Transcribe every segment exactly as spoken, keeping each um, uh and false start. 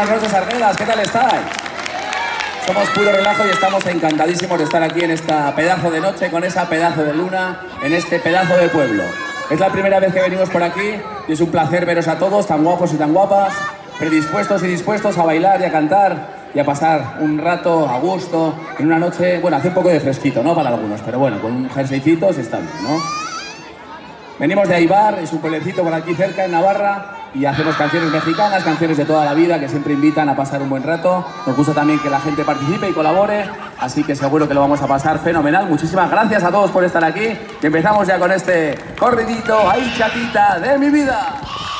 Buenas noches, Arguedas, ¿qué tal estáis? Somos Puro Relajo y estamos encantadísimos de estar aquí en esta pedazo de noche, con esa pedazo de luna, en este pedazo de pueblo. Es la primera vez que venimos por aquí y es un placer veros a todos, tan guapos y tan guapas, predispuestos y dispuestos a bailar y a cantar y a pasar un rato a gusto, en una noche, bueno, hace un poco de fresquito, ¿no? Para algunos, pero bueno, con un jerseycito se está bien, ¿no? Venimos de Aibar, es un pueblecito por aquí cerca, en Navarra, y hacemos canciones mexicanas, canciones de toda la vida que siempre invitan a pasar un buen rato. Nos gusta también que la gente participe y colabore, así que seguro que lo vamos a pasar fenomenal. Muchísimas gracias a todos por estar aquí y empezamos ya con este corridito, ¡ay, chatita de mi vida!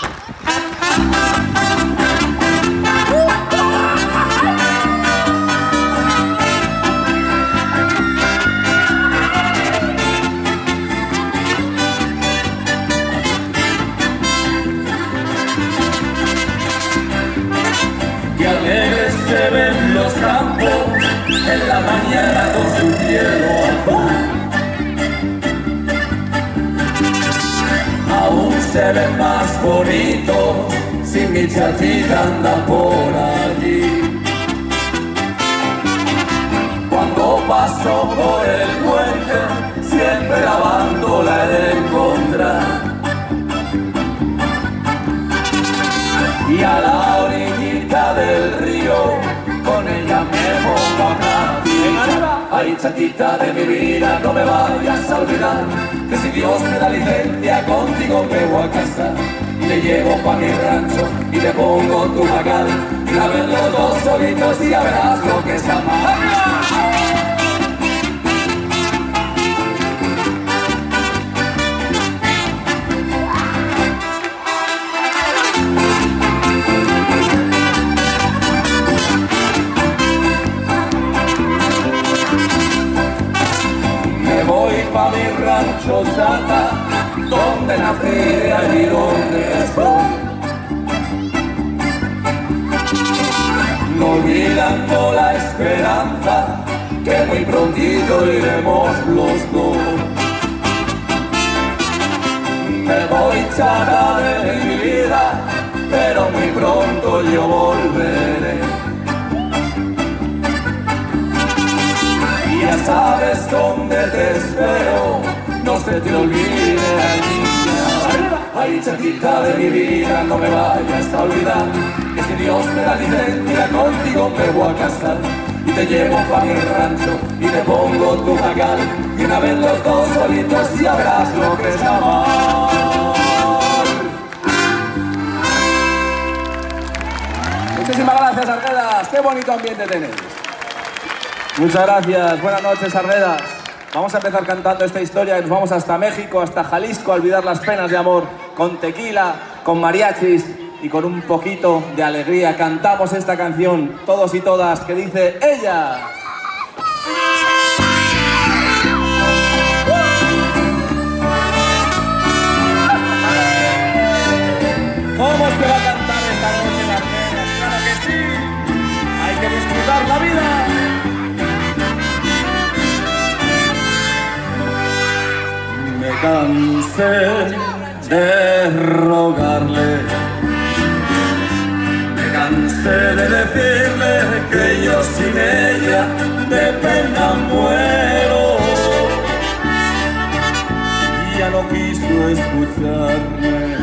Alegres se ven los campos en la mañana con su cielo azul. Aún se ven más bonitos si mi chatita anda por allí. Cuando paso por el puente siempre lavando la he de encontrar. Y a la orillita del río, con ella me pongo a cantar. Ay, chatita de mi vida, no me vayas a olvidar, que si Dios me da licencia, contigo me voy a casar. Te llevo pa' mi rancho y te pongo tu jacal, y la ven los dos solitos y ya verás lo que es amar. Pa' mi rancho chata, donde nací y donde estoy, no olvidando la esperanza que muy prontito iremos los dos. Me voy, chata de mi vida, pero muy pronto yo volveré. Ya sabes dónde te espero, no se te olvide la niña. Ay, chatita de mi vida, no me vayas a olvidar, que si Dios me da licencia, contigo me voy a casar. Y te llevo pa' mi rancho y te pongo tu jacal, y una vez los dos solitos ya verás lo que es amar. Muchísimas gracias, Arguedas, qué bonito ambiente tenéis. Muchas gracias, buenas noches, Arguedas. Vamos a empezar cantando esta historia y nos vamos hasta México, hasta Jalisco, a olvidar las penas de amor, con tequila, con mariachis y con un poquito de alegría. Cantamos esta canción, todos y todas, que dice ella. ¿Cómo es que va a cantar esta noche en Arguedas? ¡Claro que sí! ¡Hay que disfrutar la vida! Me cansé de rogarle, me cansé de decirle que yo sin ella de pena muero. Y ya no quiso escucharme,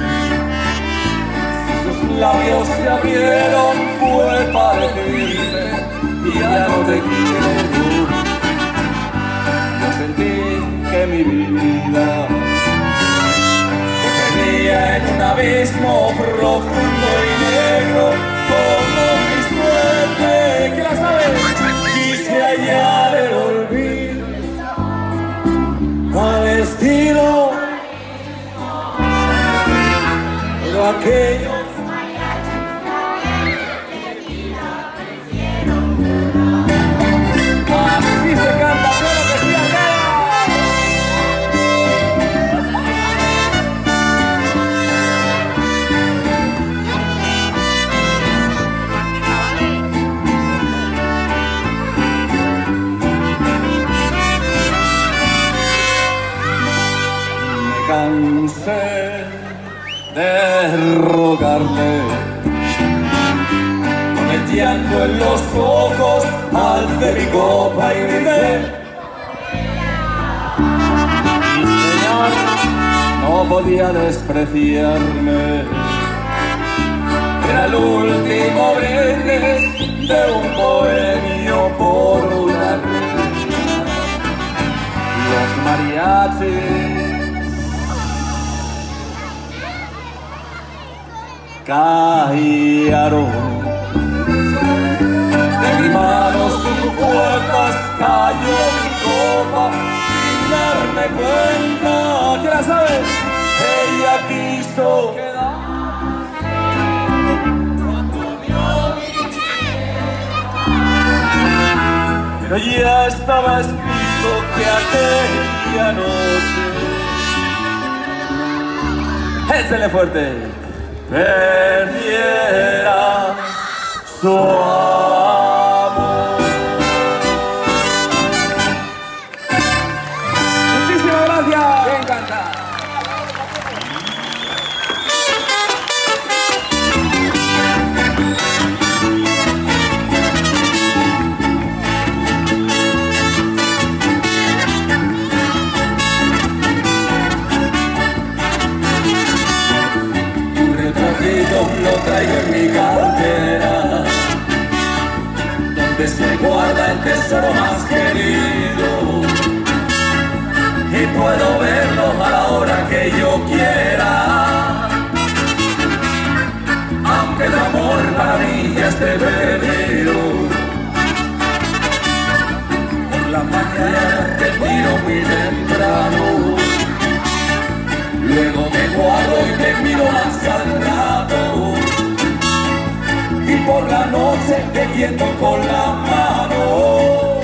sus labios se abrieron, fue para decirme ya no te quiero. Yo sentí que mi vida se perdía en un abismo profundo y negro como mi suerte. ¿Qué la sabes? Quise hallar el olvido al estilo de aquello. Así se canta, claro que sí, cansé de rogarle con el el llanto en los ojos, alcé mi copa y grité. No podía despreciarme. Era el último brindis de un bohemio por una reina. Los mariachis cayeron de mis manos, sus puertas cayó mi copa sin darme cuenta. ¿Quién la sabe? Ella quiso quedar cuando vio mi vida, pero ya estaba escrito que aquella noche, échale fuerte, perdiera su amor. Muchísimas gracias. Me encanta. Lo traigo en mi cartera, donde se guarda el tesoro más querido, y puedo verlo a la hora que yo quiera, aunque el amor para mí ya esté perdido. Por la mañana te miro muy temprano, luego me guardo y te miro más al rato, y por la noche te tiento con la mano,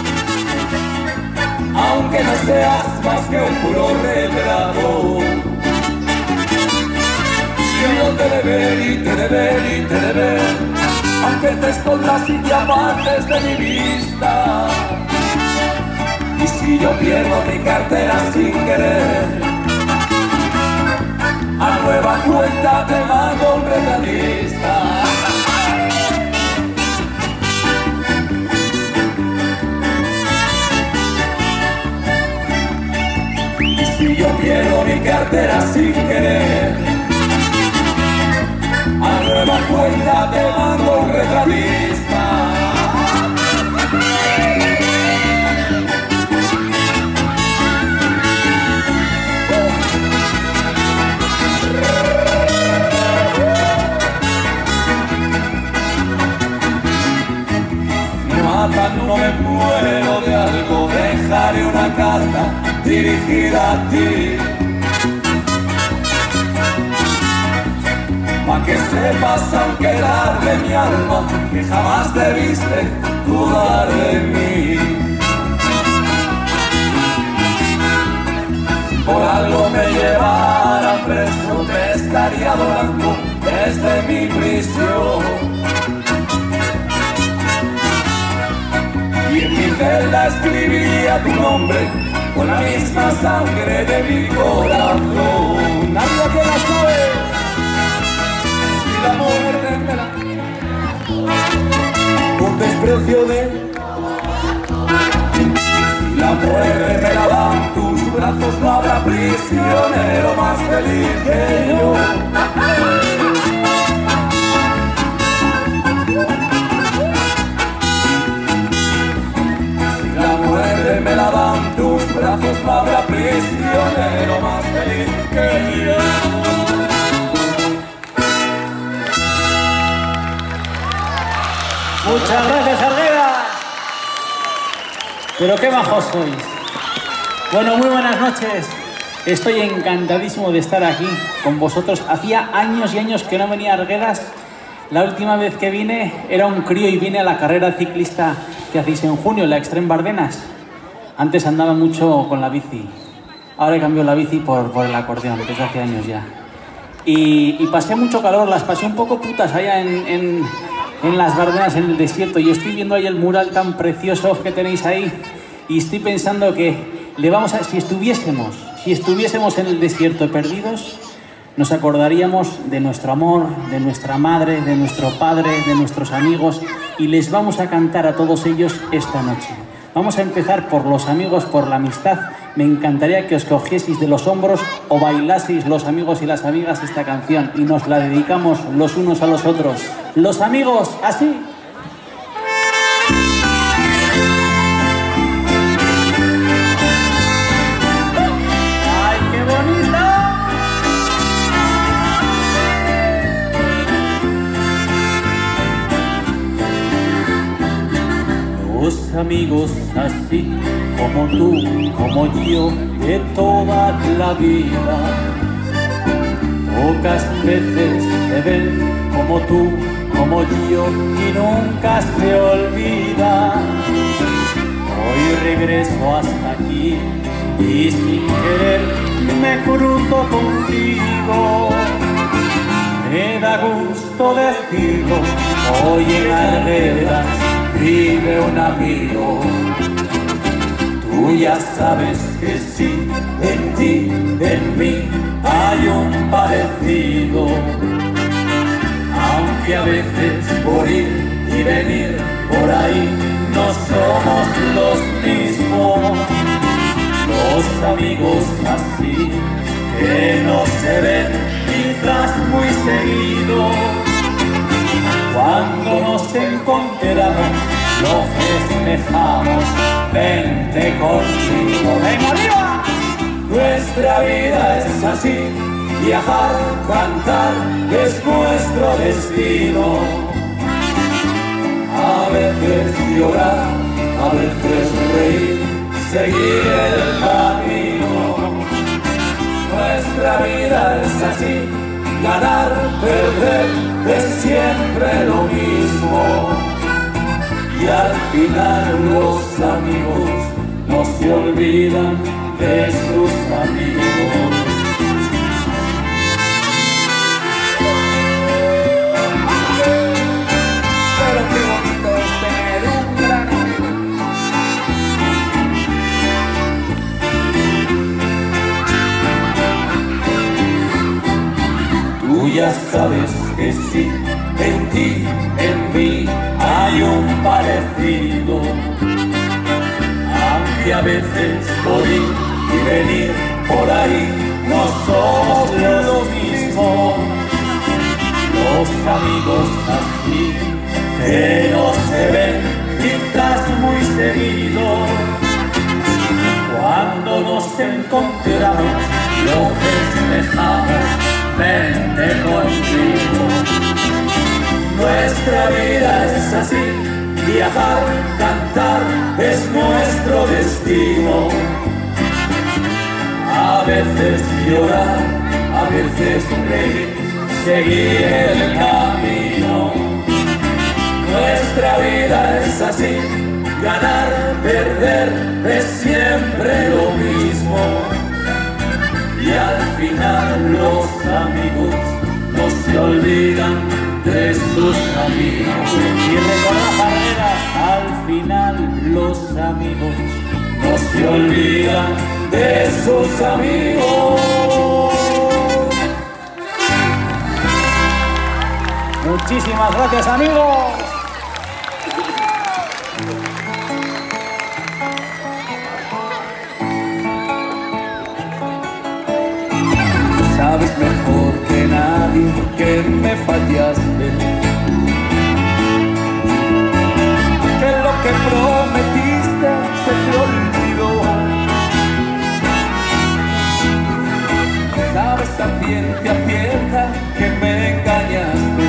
aunque no seas más que un puro retrato. Yo te de ver y te de ver y te de ver, aunque te escondas y te apartes de mi vista. Y si yo pierdo mi cartera sin querer, a nueva cuenta te mando un retratista. Y si yo pierdo mi cartera sin querer, a nueva cuenta te mando un retratista. No me muero de algo, dejaré una carta dirigida a ti, pa' que sepas, aunque darle mi alma, que jamás debiste dudar de mí. Por algo me llevara preso, te estaría adorando desde mi prisión. Y en mi celda escribiría tu nombre con la misma sangre de mi corazón. Algo que la sabe, y la muerte me la... Por desprecio de... Y la muerte me la dan tus brazos, no habrá prisionero más feliz que yo. Me la dan tus brazos, no habrá prisionero más feliz que yo. Muchas gracias, Arguedas. Pero qué majos sois. Bueno, muy buenas noches. Estoy encantadísimo de estar aquí con vosotros. Hacía años y años que no venía a Arguedas. La última vez que vine era un crío y vine a la carrera ciclista que hacéis en junio, la Extreme Bardenas. Antes andaba mucho con la bici, ahora he cambiado la bici por, por el acordeón, desde hace años ya. Y, y pasé mucho calor, las pasé un poco putas allá en, en, en las Bardenas, en el desierto, y estoy viendo ahí el mural tan precioso que tenéis ahí, y estoy pensando que le vamos a, si estuviésemos, si estuviésemos en el desierto perdidos, nos acordaríamos de nuestro amor, de nuestra madre, de nuestro padre, de nuestros amigos, y les vamos a cantar a todos ellos esta noche. Vamos a empezar por los amigos, por la amistad. Me encantaría que os cogieseis de los hombros o bailaseis los amigos y las amigas esta canción y nos la dedicamos los unos a los otros. Los amigos, así. ¡Ay, qué bonito! Los amigos así, como tú, como yo, de toda la vida. Pocas veces se ven como tú, como yo, y nunca se olvida. Hoy regreso hasta aquí y sin querer me cruzo contigo. Me da gusto decirlo, hoy en Arredas vive un amigo. Tú ya sabes que sí, en ti, en mí hay un parecido. Aunque a veces por ir y venir por ahí no somos los mismos. Los amigos así que no se ven quizás muy seguido. Cuando nos encontramos lo festejamos, vente conmigo. ¡Ven arriba! Nuestra vida es así, viajar, cantar es nuestro destino. A veces llorar, a veces reír, seguir el camino. Nuestra vida es así, ganar, perder es siempre lo mismo. Y al final los amigos no se olvidan de sus amigos. Pero qué bonito es tener un gran amigo. Tú ya sabes que sí, en ti, en mí hay un parecido. Aunque a veces por ir y venir por ahí no somos los mismos. Los amigos así que no se ven quizás muy seguido. Cuando nos encontramos lo festejamos, vente conmigo. Nuestra vida es así, viajar, cantar es nuestro destino. A veces llorar, a veces reír, seguir el camino. Nuestra vida es así, ganar, perder es siempre lo mismo. Y al final los amigos no se olvidan de sus amigos. Y recordad, Barreras, al final los amigos no se olvidan de sus amigos. Muchísimas gracias, amigos. Sabes mejor que nadie que me fallaste, que lo que prometiste se te olvidó. Sabes a ciencia cierta que me engañaste,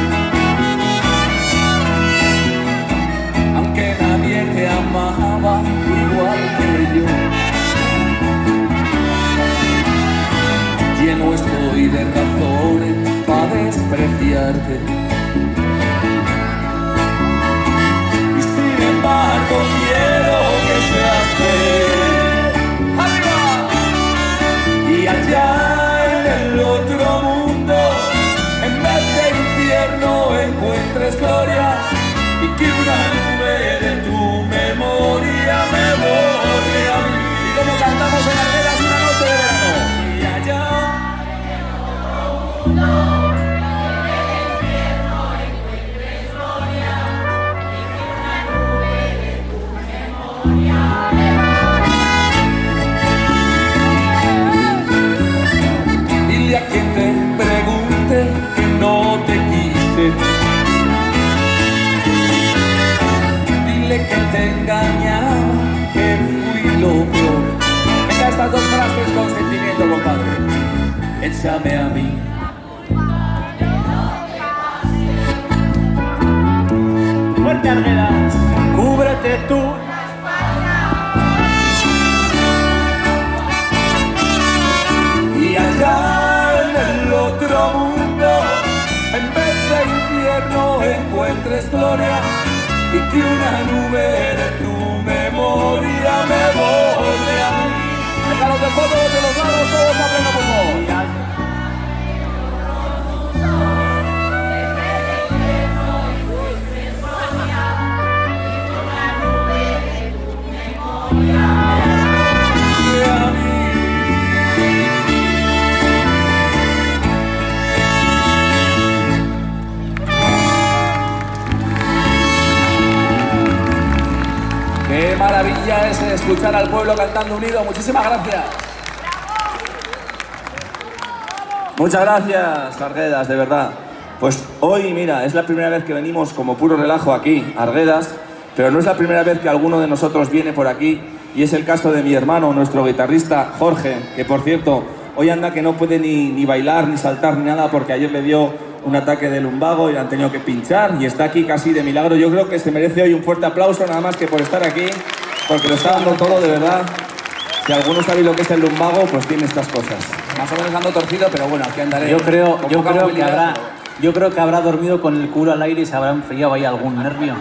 aunque nadie te amaba igual que yo. Lleno estoy de razones para despreciarte, y sin embargo quiero que seas feliz. ¡Arriba! Y allá en el otro mundo, en vez de infierno encuentres gloria, y que una nube de tu memoria me borre a mí. Y como cantamos en Arredas una noche de verano. Y allá engañaba, que fui lo peor. Venga, estas dos frases con sentimiento, compadre. Échame a mí. Fuerte, Arguedas. Cúbrete tú. Y allá en el otro mundo, en vez de infierno encuentres gloria, y que una nube de tu memoria me borre a mí. Déjalos de fondo de los lados, todos a pleno pulmón. Qué maravilla es escuchar al pueblo cantando unido. Muchísimas gracias. Muchas gracias, Arguedas, de verdad. Pues hoy, mira, es la primera vez que venimos como puro relajo aquí, Arguedas, pero no es la primera vez que alguno de nosotros viene por aquí, y es el caso de mi hermano, nuestro guitarrista Jorge, que por cierto, hoy anda que no puede ni, ni bailar, ni saltar, ni nada, porque ayer le dio un ataque de lumbago y le han tenido que pinchar, y está aquí casi de milagro. Yo creo que se merece hoy un fuerte aplauso, nada más que por estar aquí, porque lo está dando todo, de verdad. Si alguno sabe lo que es el lumbago, pues tiene estas cosas. Más o menos ando torcido, pero bueno, aquí andaré. Yo creo, con yo poca creo que movilidad, habrá, pero... yo creo que habrá dormido con el culo al aire y se habrá enfriado ahí algún nervio.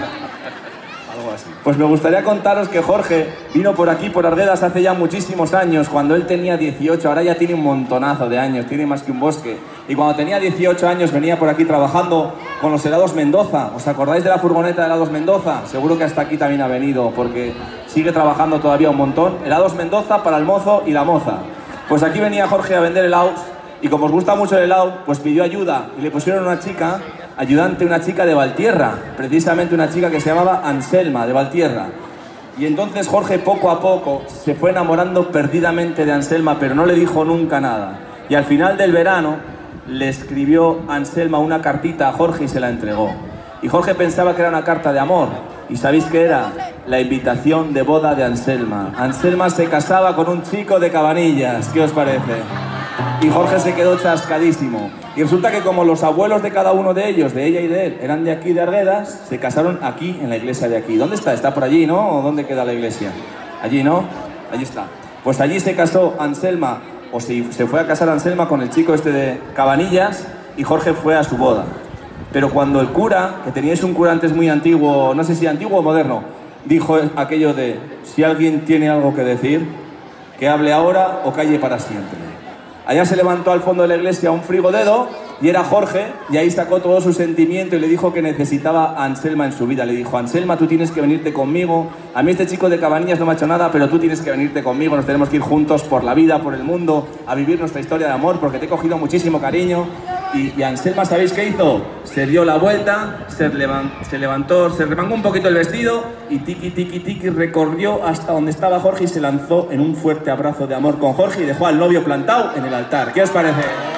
Algo así. Pues me gustaría contaros que Jorge vino por aquí, por Arguedas, hace ya muchísimos años, cuando él tenía dieciocho, ahora ya tiene un montonazo de años, tiene más que un bosque. Y cuando tenía dieciocho años venía por aquí trabajando con los helados Mendoza. ¿Os acordáis de la furgoneta de helados Mendoza? Seguro que hasta aquí también ha venido, porque sigue trabajando todavía un montón. Helados Mendoza para el mozo y la moza. Pues aquí venía Jorge a vender helados, y como os gusta mucho el helado, pues pidió ayuda, y le pusieron una chica, ayudante, una chica de Valtierra, precisamente una chica que se llamaba Anselma, de Valtierra. Y entonces Jorge poco a poco se fue enamorando perdidamente de Anselma, pero no le dijo nunca nada. Y al final del verano le escribió Anselma una cartita a Jorge y se la entregó. Y Jorge pensaba que era una carta de amor. ¿Y sabéis qué era? La invitación de boda de Anselma. Anselma se casaba con un chico de Cabanillas. ¿Qué os parece? Y Jorge se quedó chascadísimo. Y resulta que como los abuelos de cada uno de ellos, de ella y de él, eran de aquí, de Arguedas, se casaron aquí, en la iglesia de aquí. ¿Dónde está? ¿Está por allí, no? ¿O dónde queda la iglesia? Allí, ¿no? Allí está. Pues allí se casó Anselma, o se, se fue a casar Anselma con el chico este de Cabanillas, y Jorge fue a su boda. Pero cuando el cura, que teníais un cura antes muy antiguo, no sé si antiguo o moderno, dijo aquello de, si alguien tiene algo que decir, que hable ahora o calle para siempre. Allá se levantó al fondo de la iglesia un frigodedo, y era Jorge, y ahí sacó todo su sentimiento y le dijo que necesitaba a Anselma en su vida. Le dijo, Anselma, tú tienes que venirte conmigo. A mí este chico de Cabanillas no me ha hecho nada, pero tú tienes que venirte conmigo. Nos tenemos que ir juntos por la vida, por el mundo, a vivir nuestra historia de amor, porque te he cogido muchísimo cariño. Y, y Anselma, ¿sabéis qué hizo? Se dio la vuelta, se, levan, se levantó, se remangó un poquito el vestido y tiki, tiki, tiki, recorrió hasta donde estaba Jorge y se lanzó en un fuerte abrazo de amor con Jorge y dejó al novio plantado en el altar. ¿Qué os parece?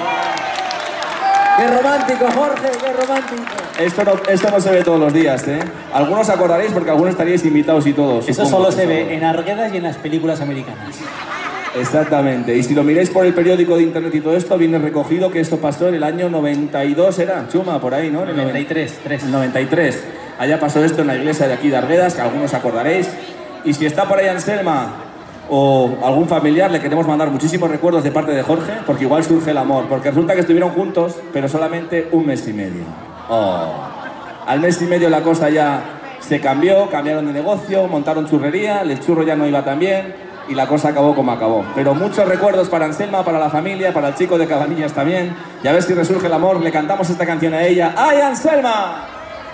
¡Qué romántico, Jorge! ¡Qué romántico! Esto no, esto no se ve todos los días, ¿eh? Algunos acordaréis porque algunos estaríais invitados y todos. Eso solo se ve en Arguedas y en las películas americanas. Exactamente. Y si lo miráis por el periódico de internet y todo esto, viene recogido que esto pasó en el año noventa y dos, ¿era? Chuma, por ahí, ¿no? En el noventa y tres, tres. El noventa y tres. Allá pasó esto en la iglesia de aquí de Arguedas, que algunos acordaréis. Y si está por ahí Anselma o algún familiar, le queremos mandar muchísimos recuerdos de parte de Jorge, porque igual surge el amor. Porque resulta que estuvieron juntos, pero solamente un mes y medio. Oh. Al mes y medio la cosa ya se cambió, cambiaron de negocio, montaron churrería, el churro ya no iba tan bien y la cosa acabó como acabó. Pero muchos recuerdos para Anselma, para la familia, para el chico de Cabanillas también. Y a ver si resurge el amor, le cantamos esta canción a ella. ¡Ay, Anselma!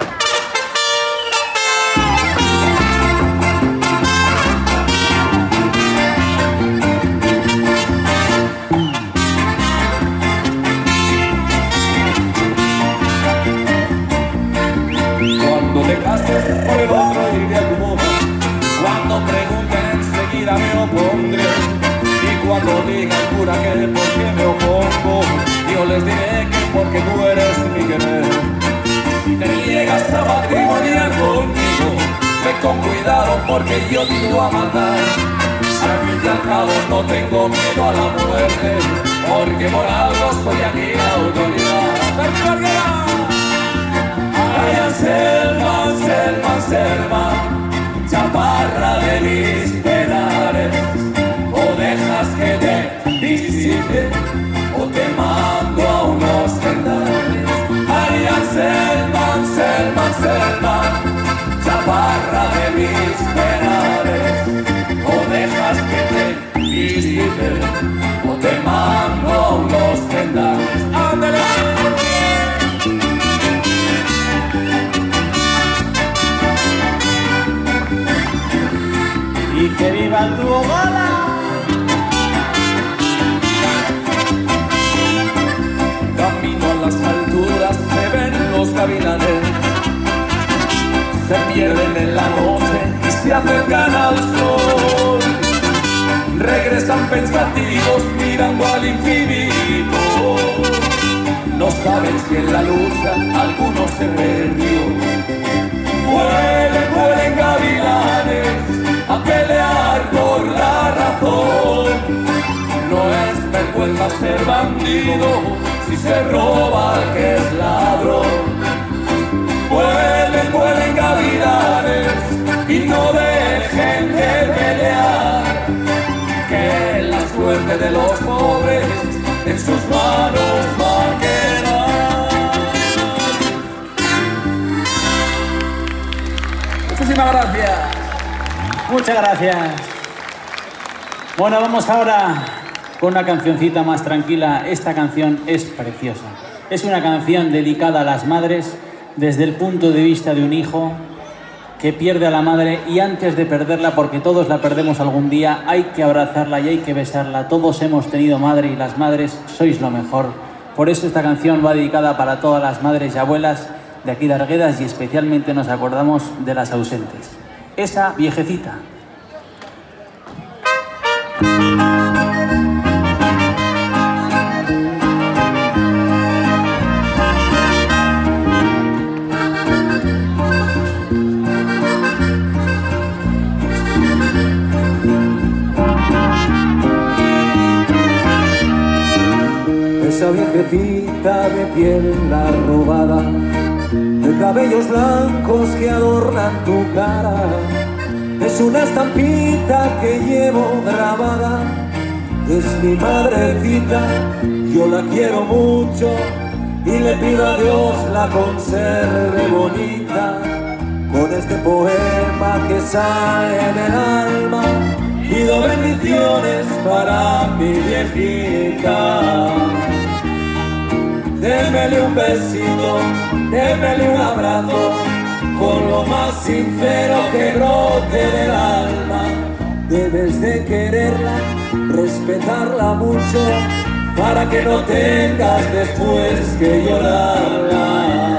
Cuando te cases por el otro iré a tu boda, cuando pregunten enseguida me opondré, y cuando diga el cura que por qué me opongo, yo les diré que porque tú eres mi querer. Si te con cuidado porque yo tiro a matar. Al fin y al cabo no tengo miedo a la muerte, porque por algo estoy aquí la autoridad. Ay, Selma, Selma, Selma, chaparra de mis penares, o dejas que te visite o te mando a unos tendales. Ay, Selma, Selma, Selma, chaparra de mis penares, o dejas que te visite o te mando a unos tendales. ¡Ándale! Y que viva el dúo Gala. Camino a las alturas se ven los gavilanes, se pierden en la noche y se acercan al sol. Regresan pensativos mirando al infinito, no saben si en la lucha alguno se perdió. Vuelen, vuelen gavilanes a pelear por la razón. No es vergüenza ser bandido si se roba al que es ladrón. Vuelen, vuelen gavilanes y no dejen de pelear, que la suerte de los pobres en sus manos va a quedar. Muchísimas gracias. Muchas gracias. Bueno, vamos ahora con una cancioncita más tranquila. Esta canción es preciosa. Es una canción dedicada a las madres desde el punto de vista de un hijo que pierde a la madre, y antes de perderla, porque todos la perdemos algún día, hay que abrazarla y hay que besarla. Todos hemos tenido madre y las madres sois lo mejor. Por eso esta canción va dedicada para todas las madres y abuelas de aquí de Arguedas, y especialmente nos acordamos de las ausentes. Esa viejecita. Esa viejecita de piel arrugada, de cabellos blancos que adornan tu cara, es una estampita que llevo grabada. Es mi madrecita, yo la quiero mucho y le pido a Dios la conserve bonita. Con este poema que sale del alma, pido bendiciones para mi viejita. Démele un besito, démele un abrazo, con lo más sincero que brote del alma. Debes de quererla, respetarla mucho, para que no tengas después que llorarla.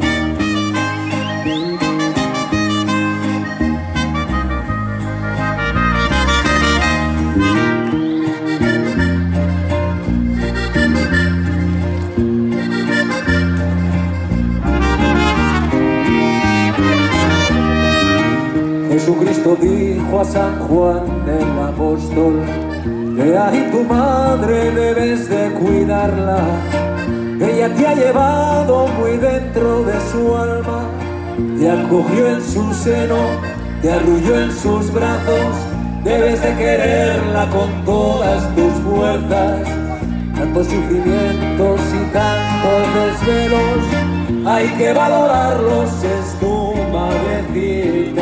Jesucristo dijo a San Juan el apóstol que ahí tu madre debes de cuidarla. Ella te ha llevado muy dentro de su alma, te acogió en su seno, te arrulló en sus brazos. Debes de quererla con todas tus fuerzas. Tantos sufrimientos y tantos desvelos, hay que valorarlos, es tu madrecita.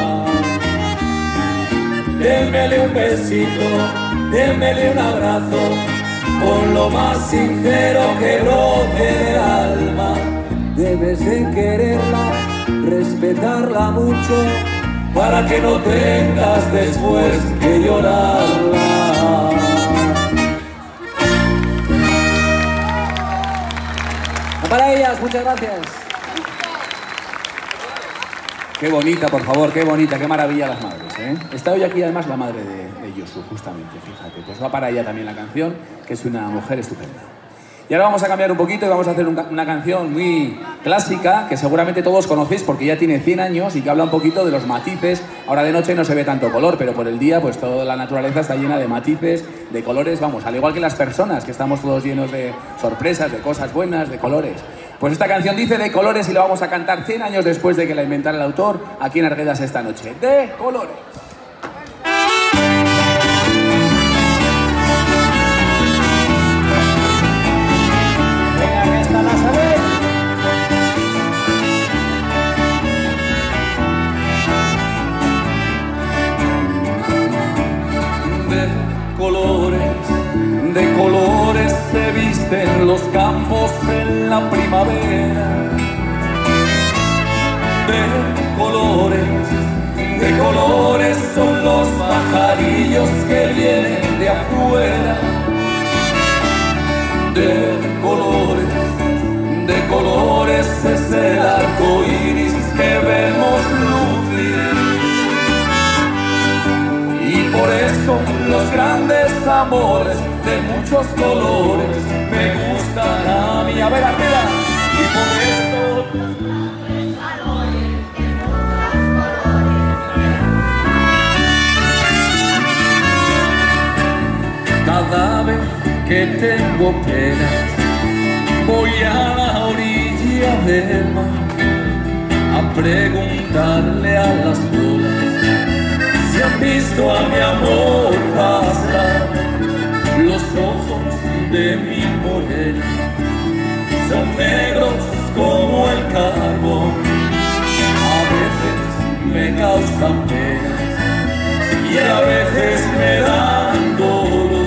Démele un besito, démele un abrazo, con lo más sincero que brote del alma. Debes de quererla, respetarla mucho, para que no tengas después que llorarla. Para ellas, muchas gracias. Qué bonita, por favor, qué bonita, qué maravilla las madres, ¿eh? Está hoy aquí además la madre de, de Yosu, justamente, fíjate. Pues va para ella también la canción, que es una mujer estupenda. Y ahora vamos a cambiar un poquito y vamos a hacer un, una canción muy clásica que seguramente todos conocéis porque ya tiene cien años y que habla un poquito de los matices. Ahora de noche no se ve tanto color, pero por el día pues toda la naturaleza está llena de matices, de colores, vamos, al igual que las personas, que estamos todos llenos de sorpresas, de cosas buenas, de colores. Pues esta canción dice de colores y la vamos a cantar cien años después de que la inventara el autor aquí en Arguedas esta noche. De colores. De colores se visten los campos en la primavera. De colores, de colores son los pajarillos que vienen de afuera. De colores, de colores es el arco iris que vemos lucir. Y por eso los grandes amores de muchos colores me gustan a mí. A ver, arriba. Y por eso cada vez que tengo penas voy a la orilla del mar a preguntarle a las olas si han visto a mi amor pasar. Los ojos de mi morena son negros como el carbón. A veces me causan pena y a veces me dan dolor.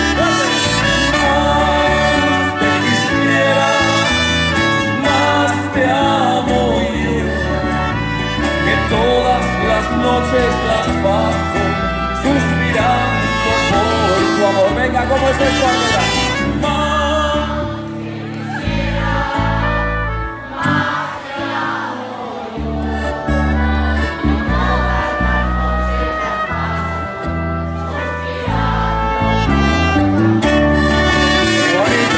Más te quisiera, más te amo yo, que todas las noches las paso suspirando por tu amor. Venga, ¿cómo es esto, Arguedas? Más quisiera, más te amo yo, que todas las noches las paso suspirando. ¡Qué bonito!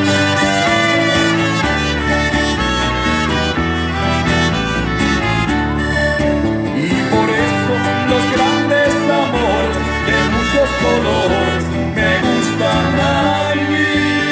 Y por eso los grandes amores de muchos colores me gustan a mí.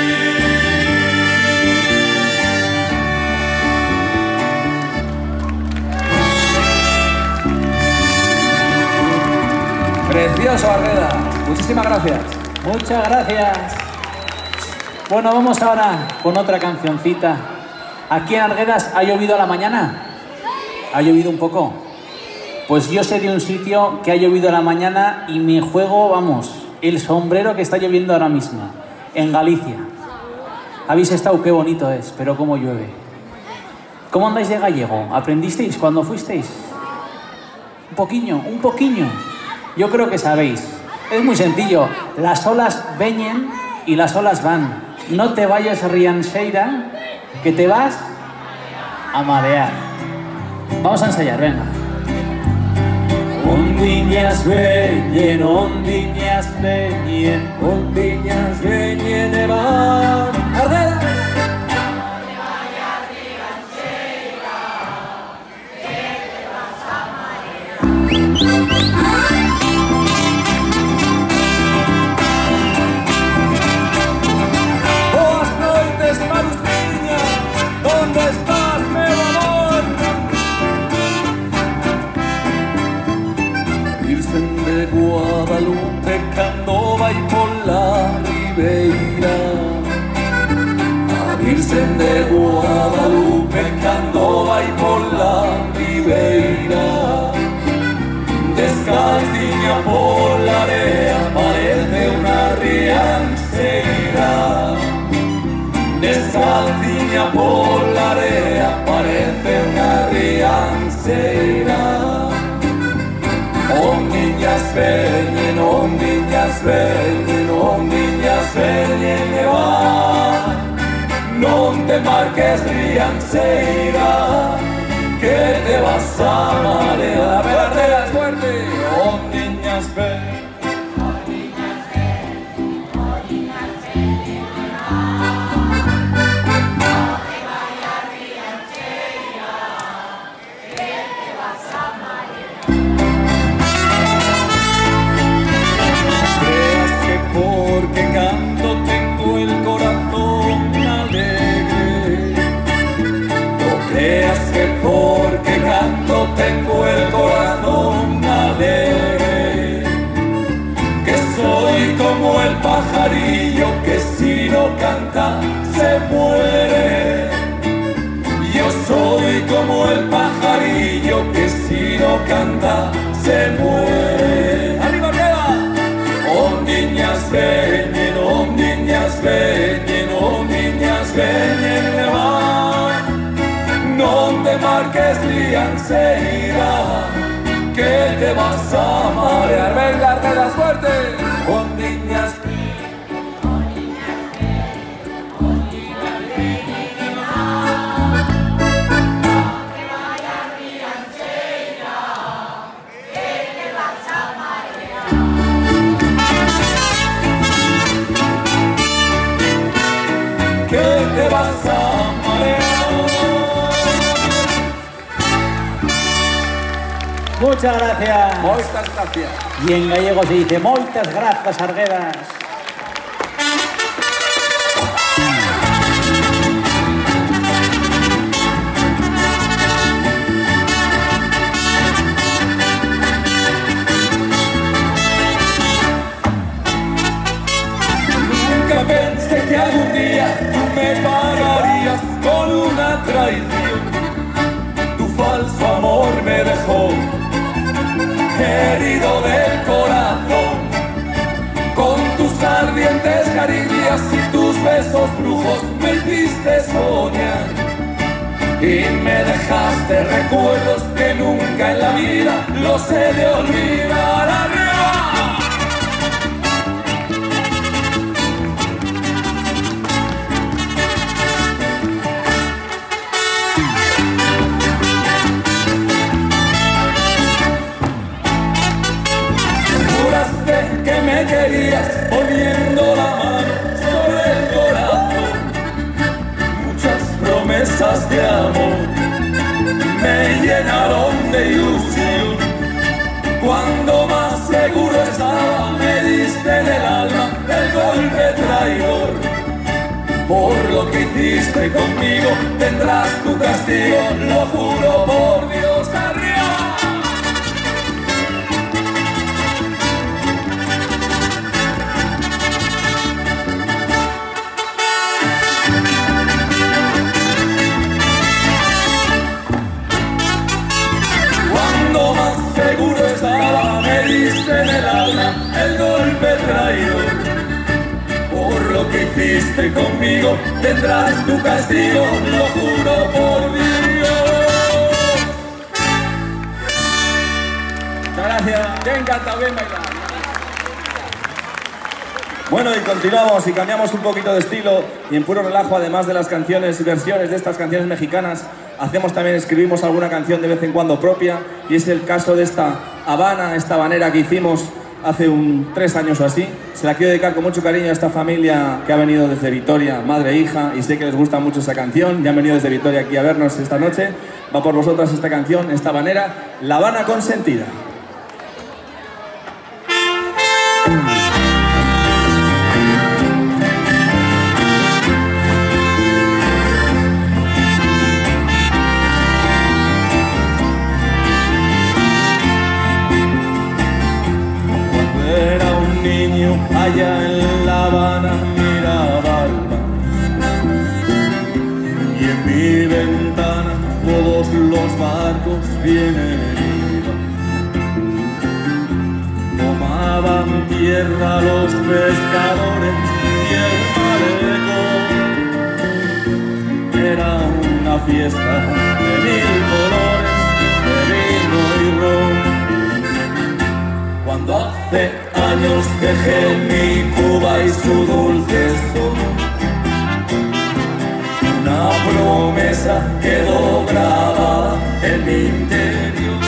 Precioso, Arguedas. Muchísimas gracias. Muchas gracias. Bueno, vamos ahora con otra cancioncita. Aquí en Arguedas, ¿ha llovido a la mañana? ¿Ha llovido un poco? Pues yo sé de un sitio que ha llovido a la mañana y me juego, vamos, el sombrero que está lloviendo ahora mismo, en Galicia. ¿Habéis estado? Qué bonito es, pero cómo llueve. ¿Cómo andáis de gallego? ¿Aprendisteis cuando fuisteis? Un poquillo, un poquillo. Yo creo que sabéis. Es muy sencillo. Las olas veñen y las olas van. No te vayas, Rianseira, que te vas a marear. Vamos a ensayar, venga. Ondiñas veñen, Ondiñas veñen, ondiñas veñen e van. Arguedas. Boas noites, Marustiña, ¿dónde estás, meu amor? Virgen de Guadalupe cando vai pola ribeira. A Virgen de Guadalupe cando vai pola ribeira. Descalciña por la area parece una rianseira. Descalciña por la area parece una rianseira. Ondiñas veñen, ondiñas veñen, ondiñas veñen e van. Non te marques, rianseira, que te vas a marear. A ver, Arguedas, fuerte. Ondiñas veñen. pajarillo que si no canta se muere. Yo soy como el pajarillo que si no canta se muere. ¡Arriba, arriba! Ondiñas veñen, ondiñas veñen, ondiñas veñen levan. Non te marques lianceira, que te vas a marear. Venga, Argedas, fuerte. Ondiñas que te vas a marear. Muchas gracias. Muchas gracias. Y en gallego se dice moitas grazas, Arguedas. Nunca pensé que algún día tú me pagarías con una traición. Tu falso amor me dejó herido del corazón. Con tus ardientes caricias y tus besos brujos me hiciste soñar. Y me dejaste recuerdos que nunca en la vida los he de olvidar. ¡Arriba! Que me querías poniendo la mano sobre el corazón. Muchas promesas de amor me llenaron de ilusión. Cuando más seguro estaba me diste en el alma el golpe traidor. Por lo que hiciste conmigo tendrás tu castigo, lo juro por Dios. ¡Arriba! Seguro estaba, me diste en el alma el golpe traidor. Por lo que hiciste conmigo tendrás tu castigo, lo juro por Dios. Muchas gracias. Te encanta bien bailar. Bueno, y continuamos y cambiamos un poquito de estilo y en puro relajo, además de las canciones y versiones de estas canciones mexicanas, hacemos también, escribimos alguna canción de vez en cuando propia, y es el caso de esta Habana, esta habanera que hicimos hace un tres años o así. Se la quiero dedicar con mucho cariño a esta familia que ha venido desde Vitoria, madre e hija, y sé que les gusta mucho esa canción, ya han venido desde Vitoria aquí a vernos esta noche. Va por vosotras esta canción, esta habanera, La Habana Consentida. Allá en La Habana miraba al mar y en mi ventana todos los barcos vienen iban. Tomaban tierra los pescadores y el malecón era una fiesta de mil colores, de vino y ron. Cuando hace años dejé mi Cuba y su dulce son, una promesa quedó grabada en mi interior.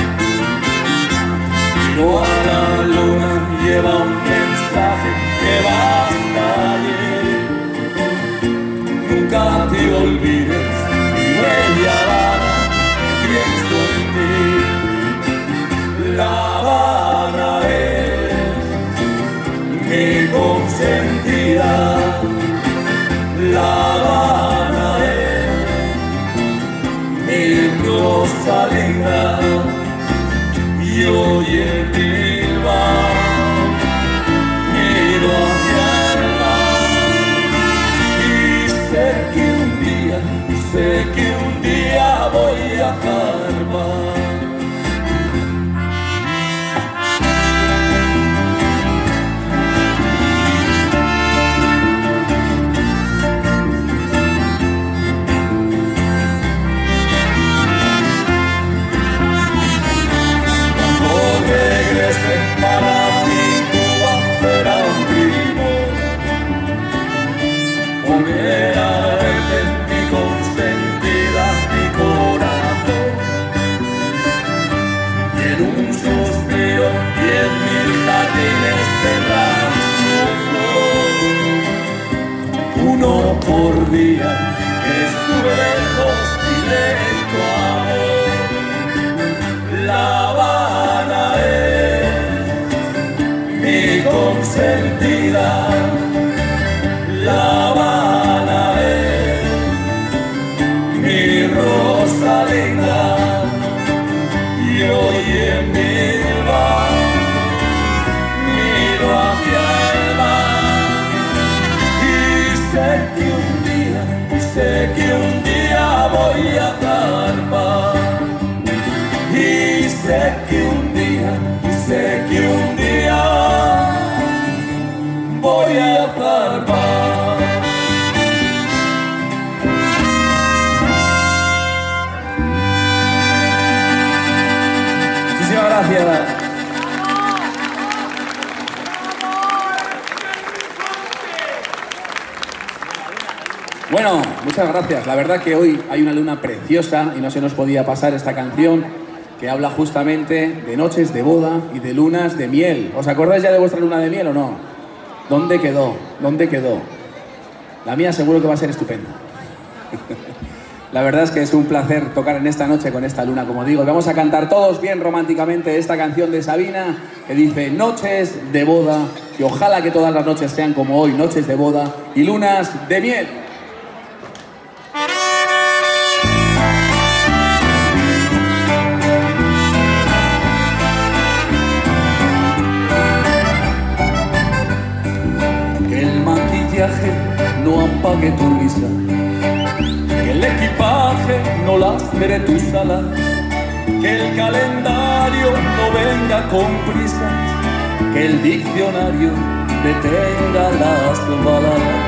Miro a la luna, lleva un mensaje que va hasta allí. Nunca te olvides, mi bella Habana, pienso en ti. La Habana es mi consentida, La Habana es mi rosa linda, y hoy en mi bar miro hacia un suspiro y en mil jardines tendrán su flor. Uno por día que estuve lejos y de tu amor. La Habana es mi consentida. La Habana es mi Rosalinda. Y hoy en Bilbao miro hacia el mar y sé que un día, y sé que un día voy a zarpar. Y sé que un día, y sé que un día voy a zarpar. Muchísimas gracias. Bueno, muchas gracias. La verdad que hoy hay una luna preciosa y no se nos podía pasar esta canción que habla justamente de noches de boda y de lunas de miel. ¿Os acordáis ya de vuestra luna de miel o no? ¿Dónde quedó? ¿Dónde quedó? La mía seguro que va a ser estupenda. La verdad es que es un placer tocar en esta noche con esta luna, como digo. Vamos a cantar todos bien románticamente esta canción de Sabina que dice noches de boda, y ojalá que todas las noches sean como hoy, noches de boda y lunas de miel. Que el maquillaje no apague tu risa, que el equipaje no lastre tus alas, que el calendario no venga con prisas, que el diccionario detenga las baladas.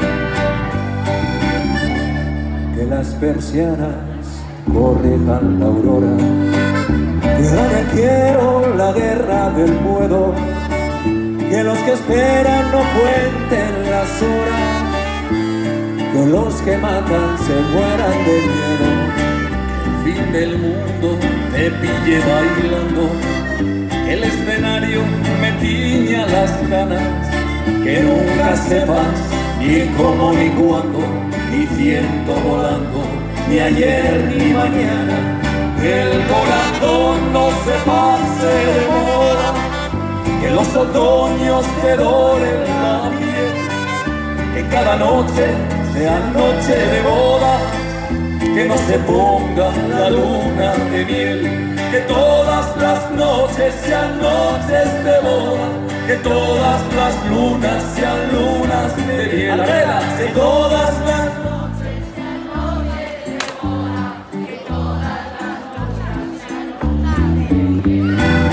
Que las persianas corrijan la aurora, que ahora me quiero la guerra del puedo, que los que esperan no cuenten las horas, que los que matan se mueran de miedo. Que el fin del mundo te pille bailando, que el escenario me tiña las ganas, que nunca sepas ni cómo ni cuándo, ni ciento volando, ni ayer ni mañana, que el corazón no se pase de moda, que los otoños te doren la piel, que cada noche sea noche de boda, que no se ponga la luna de miel, que todas las noches sean noches de boda, que todas las lunas sean lunas de miel, que todas las noches sean noches de boda, que todas las noches sean lunas de miel.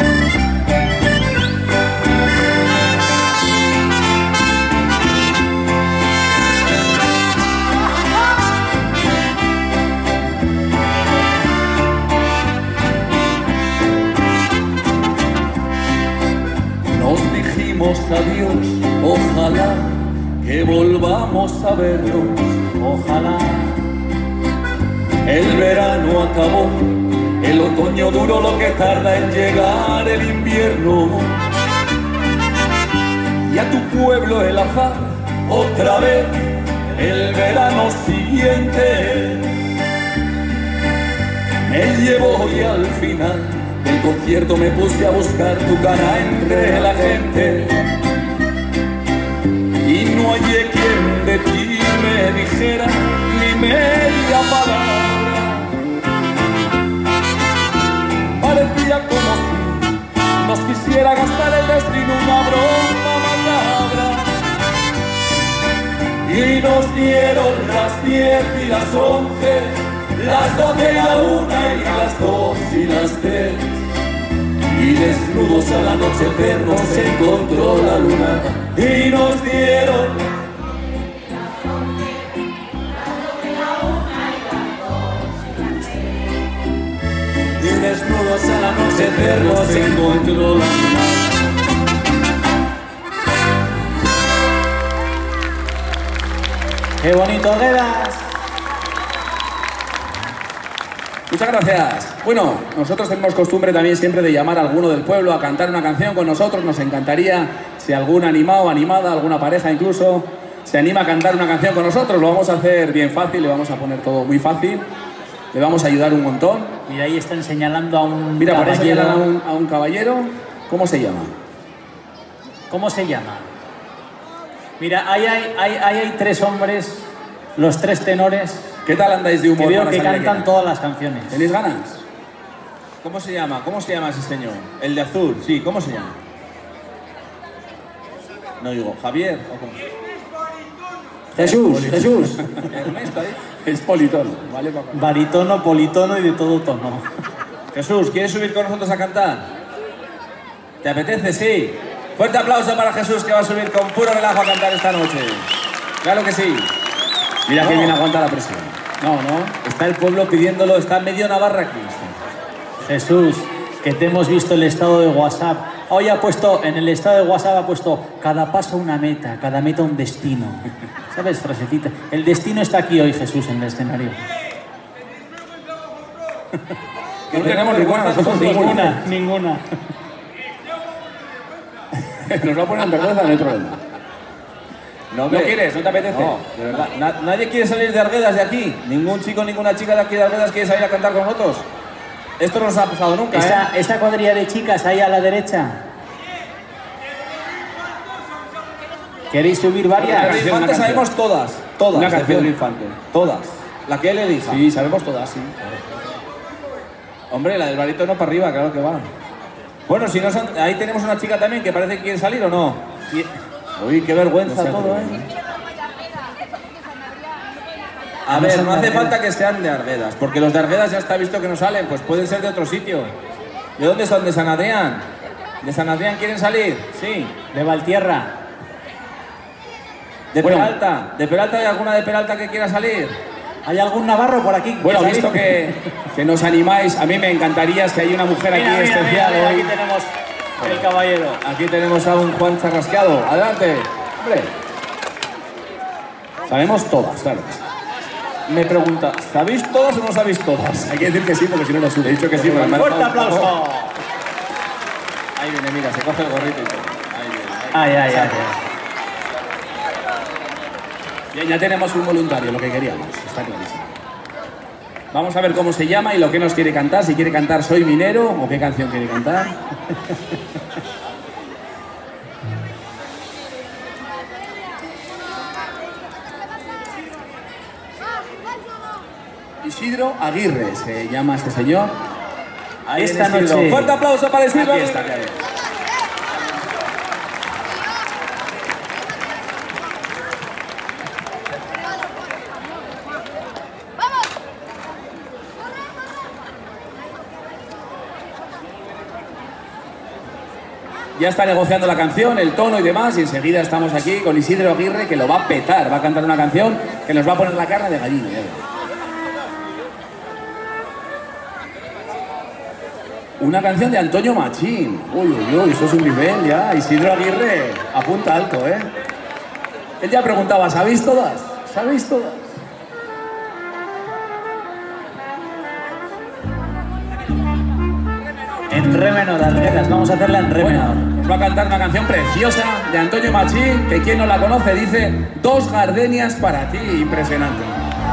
Adiós, ojalá que volvamos a vernos, ojalá. El verano acabó, el otoño duró lo que tarda en llegar el invierno. Y a tu pueblo el azar, otra vez, el verano siguiente me llevó y al final del concierto me puse a buscar tu cara entre la gente y no hallé quien de ti me dijera ni media palabra. Parecía como si nos quisiera gastar el destino una broma macabra y nos dieron las diez y las once, las doce, la una y las dos y las tres. Y desnudos al anochecer nos encontró la luna y nos dieron las once, las doce, la una y las dos y las tres. Y desnudos al anochecer nos encontró la luna. ¡Qué bonito quedas! Muchas gracias. Bueno, nosotros tenemos costumbre también siempre de llamar a alguno del pueblo a cantar una canción con nosotros. Nos encantaría si algún animado, animada, alguna pareja incluso, se anima a cantar una canción con nosotros. Lo vamos a hacer bien fácil, le vamos a poner todo muy fácil. Le vamos a ayudar un montón. Y ahí están señalando a un Mira, por ahí caballero. señalan a un, a un caballero. ¿Cómo se llama? ¿Cómo se llama? Mira, ahí hay, ahí, ahí hay tres hombres, los tres tenores, ¿Qué tal andáis de humor? que veo para que salir cantan aquí? todas las canciones. ¿Tenéis ganas? ¿Cómo se llama? ¿Cómo se llama ese señor? El de azul, sí, ¿cómo se llama? No digo, ¿Javier? ¿O cómo? Jesús, Jesús. Ernesto ahí. Es politono, ¿vale, papá? Baritono, politono y de todo tono. Jesús, ¿quieres subir con nosotros a cantar? ¿Te apetece? Sí. Fuerte aplauso para Jesús, que va a subir con puro relajo a cantar esta noche. Claro que sí. Mira que No. bien aguanta la presión. No, no. Está el pueblo pidiéndolo, está medio Navarra aquí. Jesús, que te hemos visto el estado de WhatsApp. Hoy ha puesto, en el estado de WhatsApp ha puesto cada paso una meta, cada meta un destino. ¿Sabes, frasecita? El destino está aquí hoy, Jesús, en el escenario. No tenemos ninguna, nosotros ninguna. Ninguna, ninguna. Nos va a poner en vergüenza, no hay problema. No, ¿No hombre. quieres? ¿No te apetece? No, de verdad. Na- nadie quiere salir de Arguedas de aquí. Ningún chico, ninguna chica de aquí de Arguedas quiere salir a cantar con nosotros. Esto no nos ha pasado nunca, ¿eh? Esa, esa cuadrilla de chicas ahí a la derecha. ¿Queréis subir varias? Pedro Infante canción. sabemos todas. Todas. Una de canción. Pedro Infante. Todas. La que él elija. Sí, sabemos todas, sí. Hombre, la del barítono para arriba, claro que va. Bueno, si no son... Ahí tenemos una chica también que parece que quiere salir, ¿o no? Y- Uy, qué vergüenza No se todo, atreve, ¿eh? A No ver, son no de hace Arguedas. falta que sean de Arguedas, porque los de Arguedas ya está visto que no salen, pues pueden ser de otro sitio. ¿De dónde son? ¿De San Adrián? ¿De San Adrián quieren salir? Sí. De Valtierra. ¿De Bueno. Peralta? ¿De Peralta hay alguna de Peralta que quiera salir? ¿Hay algún navarro por aquí? Bueno, ¿Sabéis? visto que, que nos animáis, a mí me encantaría si hay una mujer aquí Mira, mira, especial mira, mira, hoy. aquí tenemos el caballero. Aquí tenemos a un Juan Charrasqueado. Adelante. Hombre. Sabemos todas, claro. Me pregunta, ¿sabéis todas o no sabéis todas? Hay que decir que sí, porque si no lo sube. He dicho que sí, porque me ha ¡Fuerte dejado- aplauso! Ahí viene, mira, se coge el gorrito y todo. Ahí viene. ahí. Ay, ay, ay. Bien, ya tenemos un voluntario, lo que queríamos, está clarísimo. Vamos a ver cómo se llama y lo que nos quiere cantar. Si quiere cantar Soy Minero o qué canción quiere cantar. Isidro Aguirre se llama este señor. Ahí Esta viene Isidro. noche- Fuerte aplauso para Isidro. Aquí está, claro. Ya está negociando la canción, el tono y demás, y enseguida estamos aquí con Isidro Aguirre, que lo va a petar, va a cantar una canción que nos va a poner la carne de gallina. ya verás. Una canción de Antonio Machín. Uy, uy, uy, eso es un nivel ya. Isidro Aguirre apunta alto, ¿eh? Él ya preguntaba, ¿sabéis todas? ¿Sabéis todas? En re menor, Arguedas. Vamos a hacerla en re Bueno, menor. nos va a cantar una canción preciosa de Antonio Machín, que quien no la conoce dice Dos gardenias para ti. Impresionante.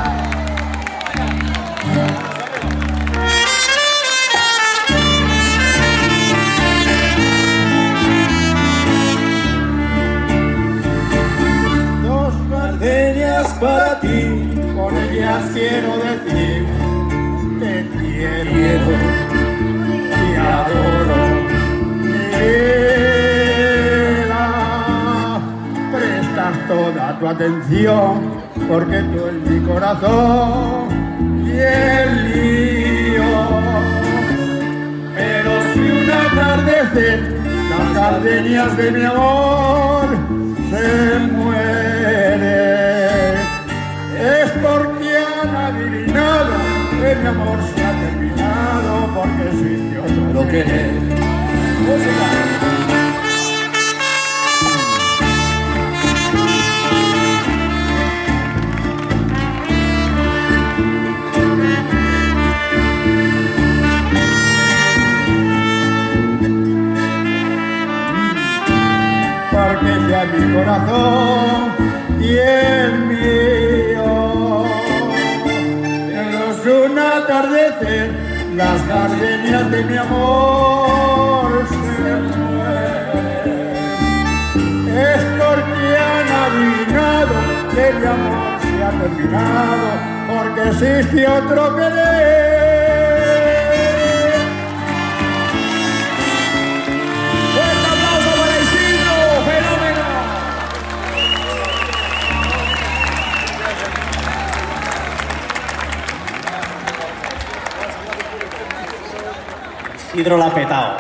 Dos gardenias para ti, con ellas quiero decir te quiero, te adoro, mi vida. Prestas toda tu atención, porque tú es mi corazón y el mío. Pero si un atardecer las gardenias de mi amor se mueren, es porque han adivinado que mi amor se ha terminado, porque sin Dios Lo que ella mi corazón y el mío. Es un atardecer, las gardenias de mi amor se mueren. Es porque han adivinado que mi amor se ha terminado, porque existe otro querer. Isidro la ha petado.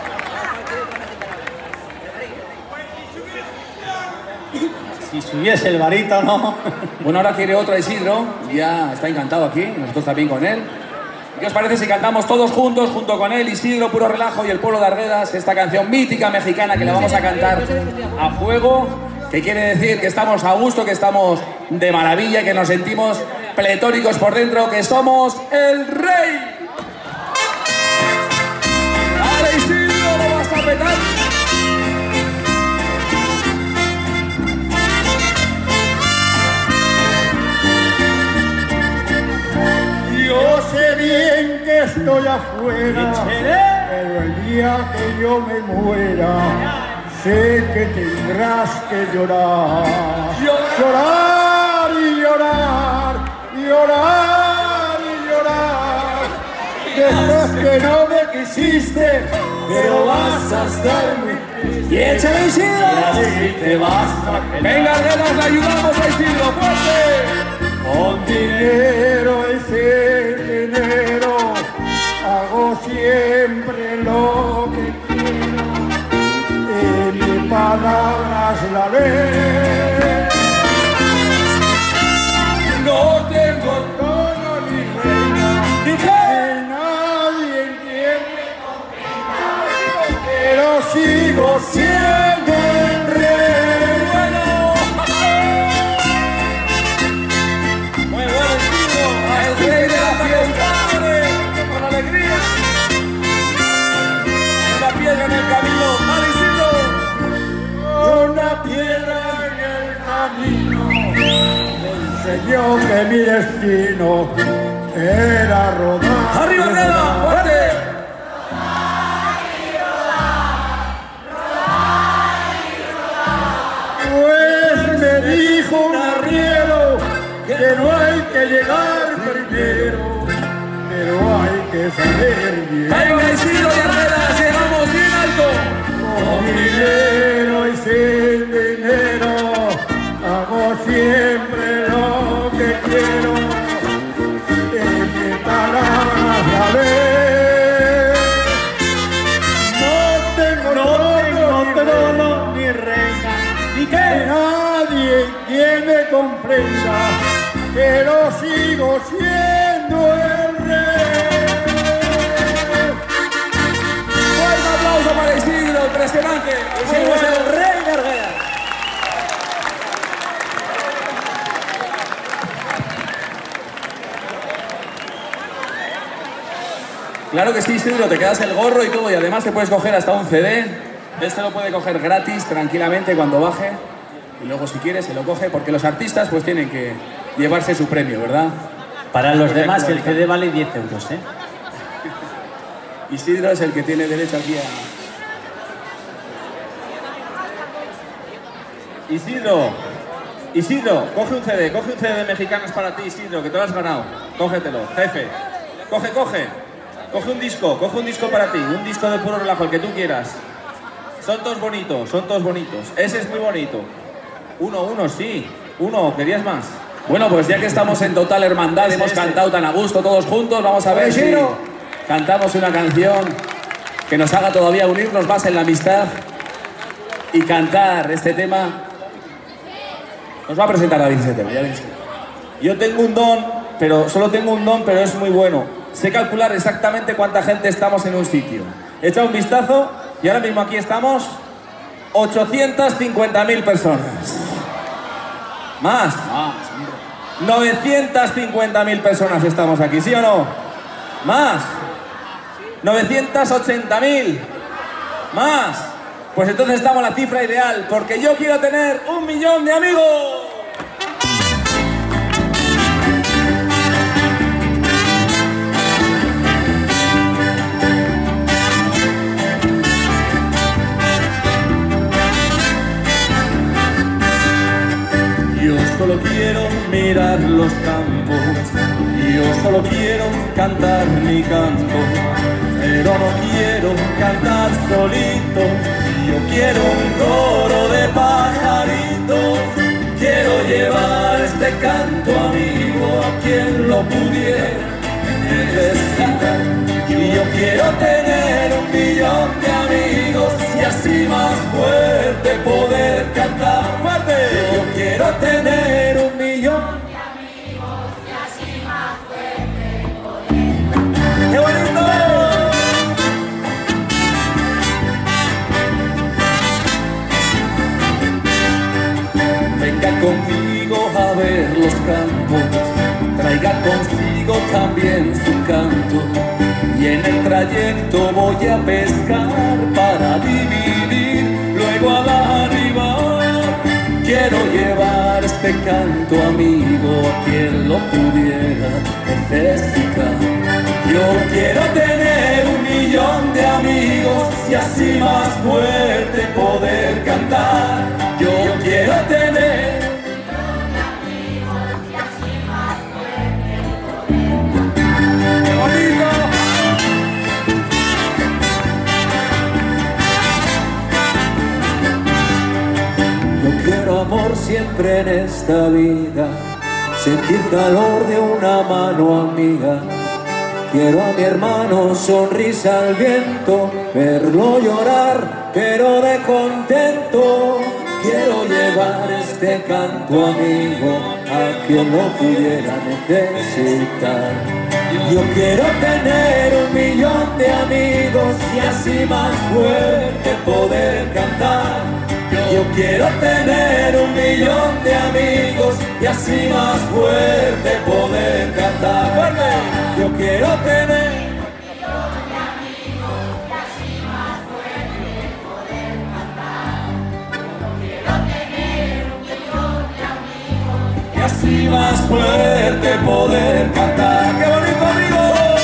Si subiese el barítono. Bueno, ahora quiere otra Isidro, ya está encantado aquí, nosotros también con él. ¿Qué os parece si cantamos todos juntos, junto con él, Isidro, Puro Relajo y el Pueblo de Arguedas, esta canción mítica mexicana que le vamos a cantar a fuego, que quiere decir que estamos a gusto, que estamos de maravilla, que nos sentimos pletóricos por dentro, que somos el rey? ¡Ahora, Isidro, lo vas a petar! Yo sé bien que estoy afuera, pero el día que yo me muera, sé que tendrás que llorar. Llorar y llorar, llorar y llorar. Después que no me quisiste, pero vas a estarme. ¡Y échale, Isidro! Y te vas a quedar. ¡Venga, Arguedas, le ayudamos a Isidro! ¡Fuerte! Con dinero y sin dinero hago siempre lo que quiero y mi palabra es la ley. No tengo tono ni reina, ni que nadie entiende, pero sigo siendo el rey. En el camino, una piedra en el camino me enseñó que mi destino era rodar. ¡Arriba, Arguedas! ¡Fuerte! Pues me dijo un arriero que no hay que llegar primero, pero hay que saber bien. ¡Venga, Isidro y Arguedas! ¡Llegamos bien alto! Con dinero y sin dinero hago siempre lo que quiero y mi palabra la ley. No tengo no trono ni reina, ni que nadie quien me comprenda, pero sigo siendo el rey. ¡Fuerte aplauso para Isidro, impresionante! Isidro es el rey de Arguedas. Claro que sí, Isidro, te quedas el gorro y todo, y además te puedes coger hasta un C D. Este lo puede coger gratis, tranquilamente, cuando baje. Y luego, si quiere, se lo coge, porque los artistas pues tienen que llevarse su premio, ¿verdad? Para los demás el C D vale diez euros, ¿eh? Isidro es el que tiene derecho aquí a... Isidro, Isidro, coge un C D, coge un C D de Mexicanos para ti, Isidro, que te lo has ganado. Cógetelo, jefe. Coge, coge. Coge un disco, coge un disco para ti, un disco de Puro Relajo, el que tú quieras. Son todos bonitos, son todos bonitos. Ese es muy bonito. Uno, uno, sí. Uno, ¿querías más? Bueno, pues ya que estamos en total hermandad, hemos cantado tan a gusto todos juntos, vamos a ver si cantamos una canción que nos haga todavía unirnos más en la amistad y cantar este tema. Nos va a presentar David ese tema, ya veis. Yo tengo un don, pero solo tengo un don, pero es muy bueno. Sé calcular exactamente cuánta gente estamos en un sitio. He echado un vistazo y ahora mismo aquí estamos ochocientas cincuenta mil personas. Más. novecientas cincuenta mil personas estamos aquí, ¿sí o no? Más. novecientas ochenta mil. Más. Pues entonces estamos a la cifra ideal, porque yo quiero tener un millón de amigos. Yo solo quiero mirar los campos, yo solo quiero cantar mi canto, pero no quiero cantar solito, yo quiero un coro de pajaritos, quiero llevar este canto amigo a quien lo pudiera necesitar. Y yo quiero tener un millón de amigos y así más fuerte poder cantar fuerte. Yo quiero tener un millón de amigos y así más fuerte poder cantar. ¡Qué bonito! Venga conmigo a ver los campos, traiga consigo también su canto, y en el trayecto voy a pescar para dividir, luego al arribar quiero llevar este canto amigo a quien lo pudiera necesitar. Yo quiero tener un millón de amigos y así más fuerte poder cantar. Yo quiero tener quiero amor siempre en esta vida, sentir calor de una mano amiga. Quiero a mi hermano sonrisa al viento, verlo llorar pero de contento. Quiero llevar este canto amigo a quien lo pudiera necesitar. Yo quiero tener un millón de amigos y así más fuerte poder cantar. Yo quiero tener un millón de amigos y así más fuerte poder cantar. ¡Fuerte! Yo quiero tener un millón de amigos y así más fuerte poder cantar. Yo quiero tener un millón de amigos y así más fuerte poder cantar. ¡Qué bonito, amigos!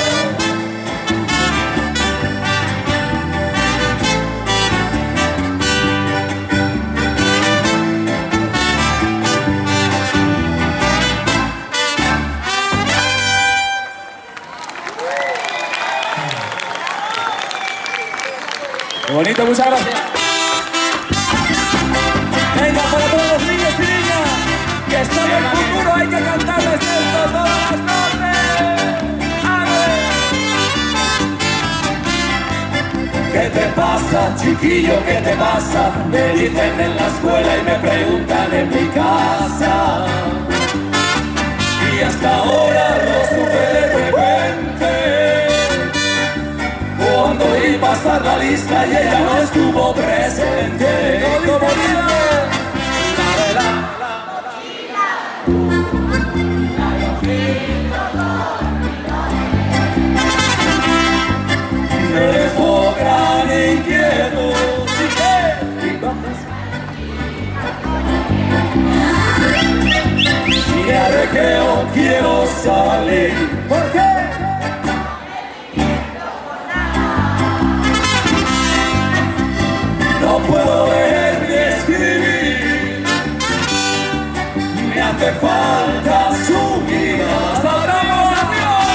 Qué bonito, muchas gracias. Venga, para todos los niños y niñas que son el futuro, hay que cantarles esto todas las noches. ¿Qué te pasa, chiquillo? ¿Qué te pasa? Me dicen en la escuela y me preguntan en mi casa. Y hasta ahora lo supe de repente, cuando iba a pasar la lista y ella no estuvo presente. Como dice la de la, me dejó gran inquieto. Y ya de que yo quiero salir. ¿Por qué? No puedo leer ni escribir, me hace falta su vida. ¡Saltamos, amigos!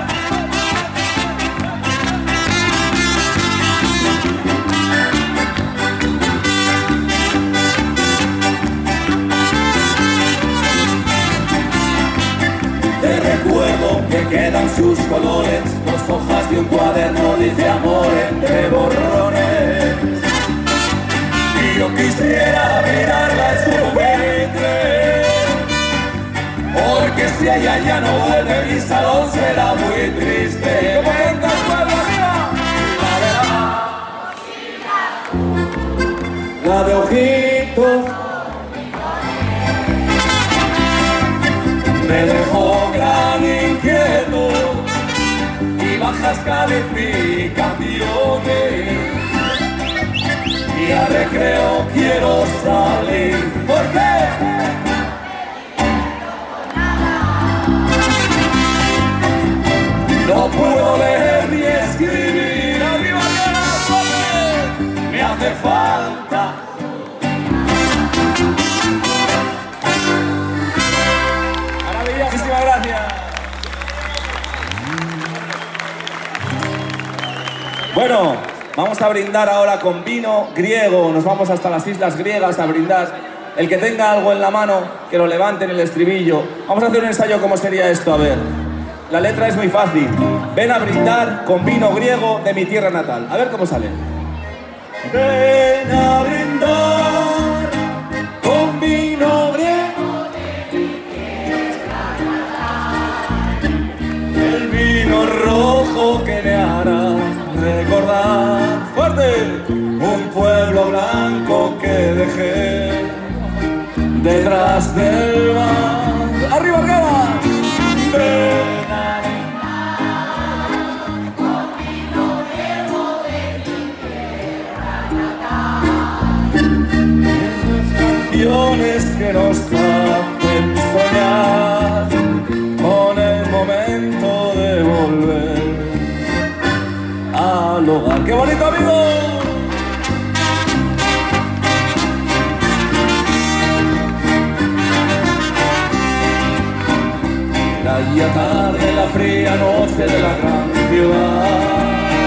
Te recuerdo que quedan sus colores, dos hojas de un cuaderno dice amor entre borrones. Yo quisiera mirarla en su vientre, porque si ella ya no vuelve mi salón será muy triste. ¿Cómo canta el pueblo arriba? La de la, la de ojitos me dejó gran inquieto y bajas calificaciones. Y día recreo quiero salir. ¿Por qué? No puedo leer ni escribir. ¡Arriba de me hace falta! Muchísimas gracias. Bueno, vamos a brindar ahora con vino griego. Nos vamos hasta las islas griegas a brindar. El que tenga algo en la mano, que lo levante en el estribillo. Vamos a hacer un ensayo. ¿Cómo sería esto? A ver. La letra es muy fácil. Ven a brindar con vino griego de mi tierra natal. A ver cómo sale. Ven a brindar con vino griego de mi tierra natal. El vino rojo que me hará recordar fuerte un pueblo blanco que dejé detrás del mar. ¡Arriba, arriba! Ven a brindar con vino griego de mi tierra natal. Esas canciones que nos hacen soñar con el momento de volver al hogar. ¡Qué bonito, amigo! Era ya tarde, la fría noche de la gran ciudad.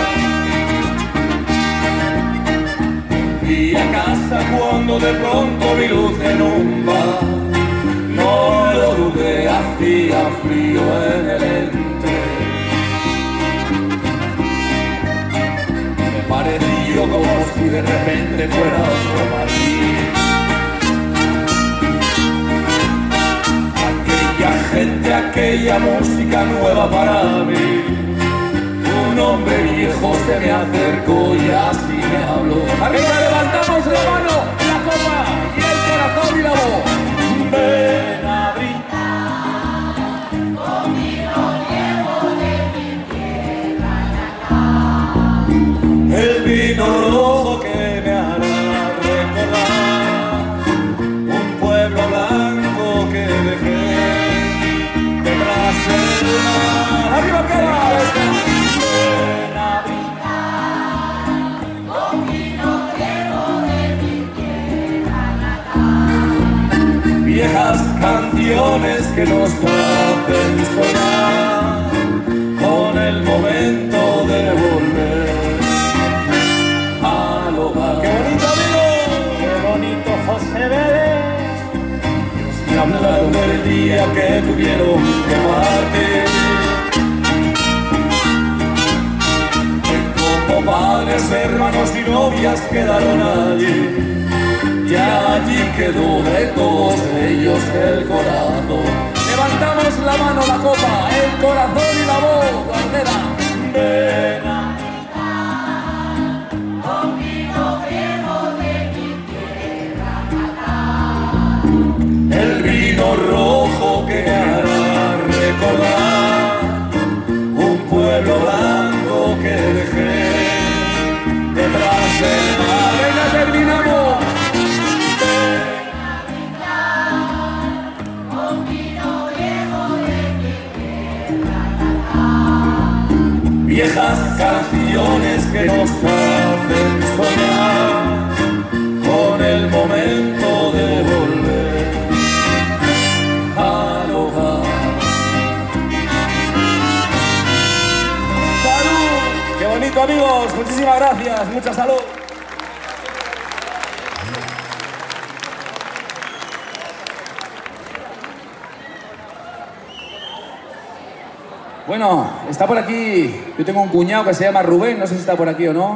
Fui a casa cuando de pronto vi luz en un bar. No lo dudé, hacía frío en el entre. Me pareció como si de repente fuera otro Madrid. Aquella gente, aquella música nueva para mí. Un hombre viejo se me acercó y así me habló. Arriba, levantamos la mano, la copa y el corazón y la voz. Ven a brindar con vino griego de mi tierra natal. El vino rojo que me hará recordar un pueblo blanco que dejé detrás del mar. ¡Arriba, cara! Ven a brindar con vino griego de mi tierra natal. Viejas canciones que nos hacen soñar con el momento de volver al hogar. ¡Qué bonito, amigo! ¡Qué bonito, José Vélez! Me hablaron del día que tuvieron que partir. Que como padres, hermanos y novias quedaron allí. Y allí quedó de todos ellos el corazón. Levantamos la mano, la copa, el corazón y la voz, Guardera. Ven a brindar con vino griego de mi tierra natal. El vino rojo que hará recordar un pueblo blanco que dejé detrás del mar. Venga, terminamos. Viejas canciones que nos hacen soñar con el momento de volver al hogar. ¡Salud! ¡Qué bonito, amigos! Muchísimas gracias. Mucha salud. Bueno, está por aquí, yo tengo un cuñado que se llama Rubén, no sé si está por aquí o no.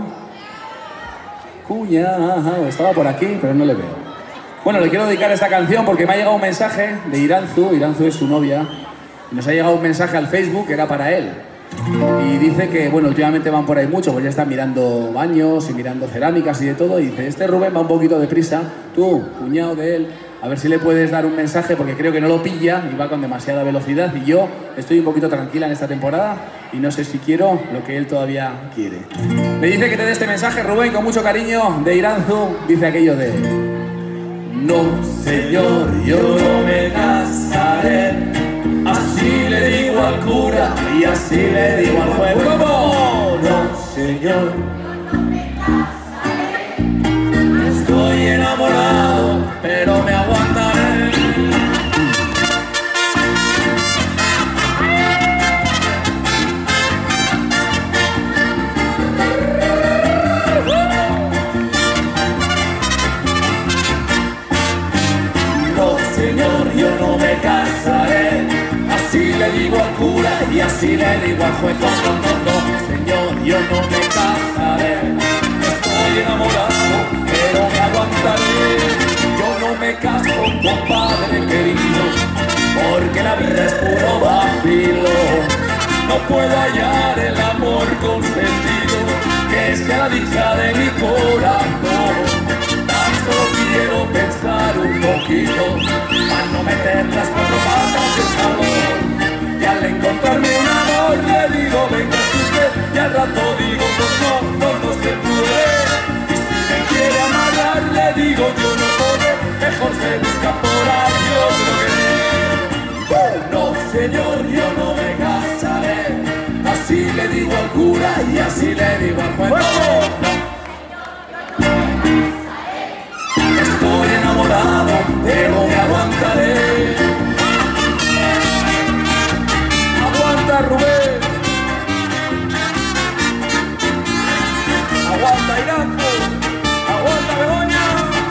Cuñado, estaba por aquí, pero no le veo. Bueno, le quiero dedicar esta canción porque me ha llegado un mensaje de Iranzu, Iranzu es su novia, y nos ha llegado un mensaje al Facebook que era para él. Y dice que, bueno, últimamente van por ahí mucho, pues ya están mirando baños y mirando cerámicas y de todo, y dice, este Rubén va un poquito deprisa, tú, cuñado de él, A ver si le puedes dar un mensaje, porque creo que no lo pilla y va con demasiada velocidad. Y yo estoy un poquito tranquila en esta temporada y no sé si quiero lo que él todavía quiere. Me dice que te dé este mensaje, Rubén, con mucho cariño, de Iranzu. Dice aquello de... No, señor, yo no me casaré. Así le digo al cura y así le digo al juez. ¿Cómo? No, señor, estoy enamorado, pero me aguantaré. No, señor, yo no me casaré. Así le digo al cura y así le digo al juez. No, no, no, no, señor, yo no me casaré. Estoy enamorado, pero me aguantaré. Yo no me caso, compadre querido, porque la vida es puro vacilo. No puedo hallar el amor consentido, que sea la dicha de mi corazón. Tan solo quiero pensar un poquito, para no meter las cuatro patas del salón. Y al encontrarme un amor le digo, venga usted, y al rato digo, pues no, no, no se puede. Y si me quiere amarrar le digo, yo no podré, mejor se busca por ahí otro querer. No, señor, yo no me casaré. Así le digo al cura y así le digo al juez. No. Estoy enamorado, pero me aguantaré. Aguanta, Rubén. Aguanta, Iranzu. Aguanta, Begoña.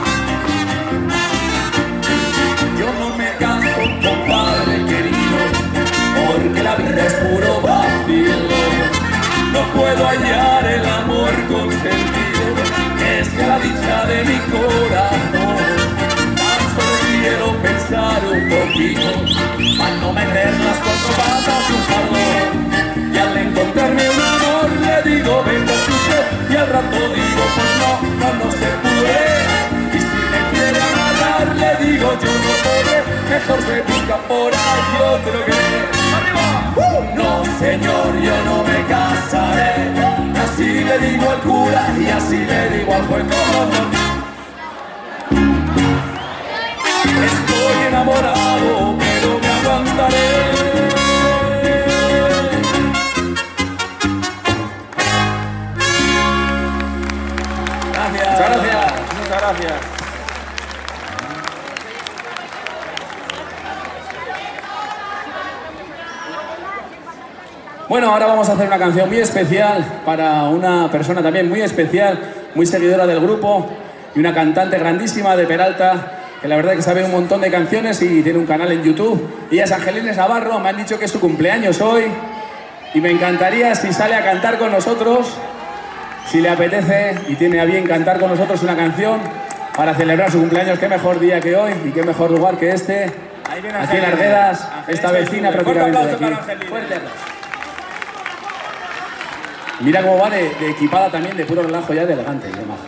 Yo no me caso, compadre querido, porque la vida es puro vacilo. No puedo hallar el amor consentido, que sea la dicha de mi corazón. Tan solo quiero pensar un poquito, para no meter las cuatro patas de un salón. Y al encontrarme un amor le digo, venga usted, y al rato digo, pues no, no, no se puede. Y si me quiere amarrar le digo, yo no podré, mejor se busca por ahí otro que... No, señor, yo no me casaré. Así le digo al cura y así le digo al juez. Estoy enamorado, pero me aguantaré. Gracias. Muchas gracias. Muchas gracias. Bueno, ahora vamos a hacer una canción muy especial para una persona también muy especial, muy seguidora del grupo y una cantante grandísima de Peralta, que la verdad es que sabe un montón de canciones y tiene un canal en YouTube. Ella es Angelines Navarro, me han dicho que es su cumpleaños hoy y me encantaría si sale a cantar con nosotros, si le apetece y tiene a bien cantar con nosotros una canción para celebrar su cumpleaños. Qué mejor día que hoy y qué mejor lugar que este, aquí en Arguedas, esta vecina prácticamente de aquí. Fuerte aplauso. Mira cómo va de, de equipada también, de puro relajo ya, de elegante y de maja.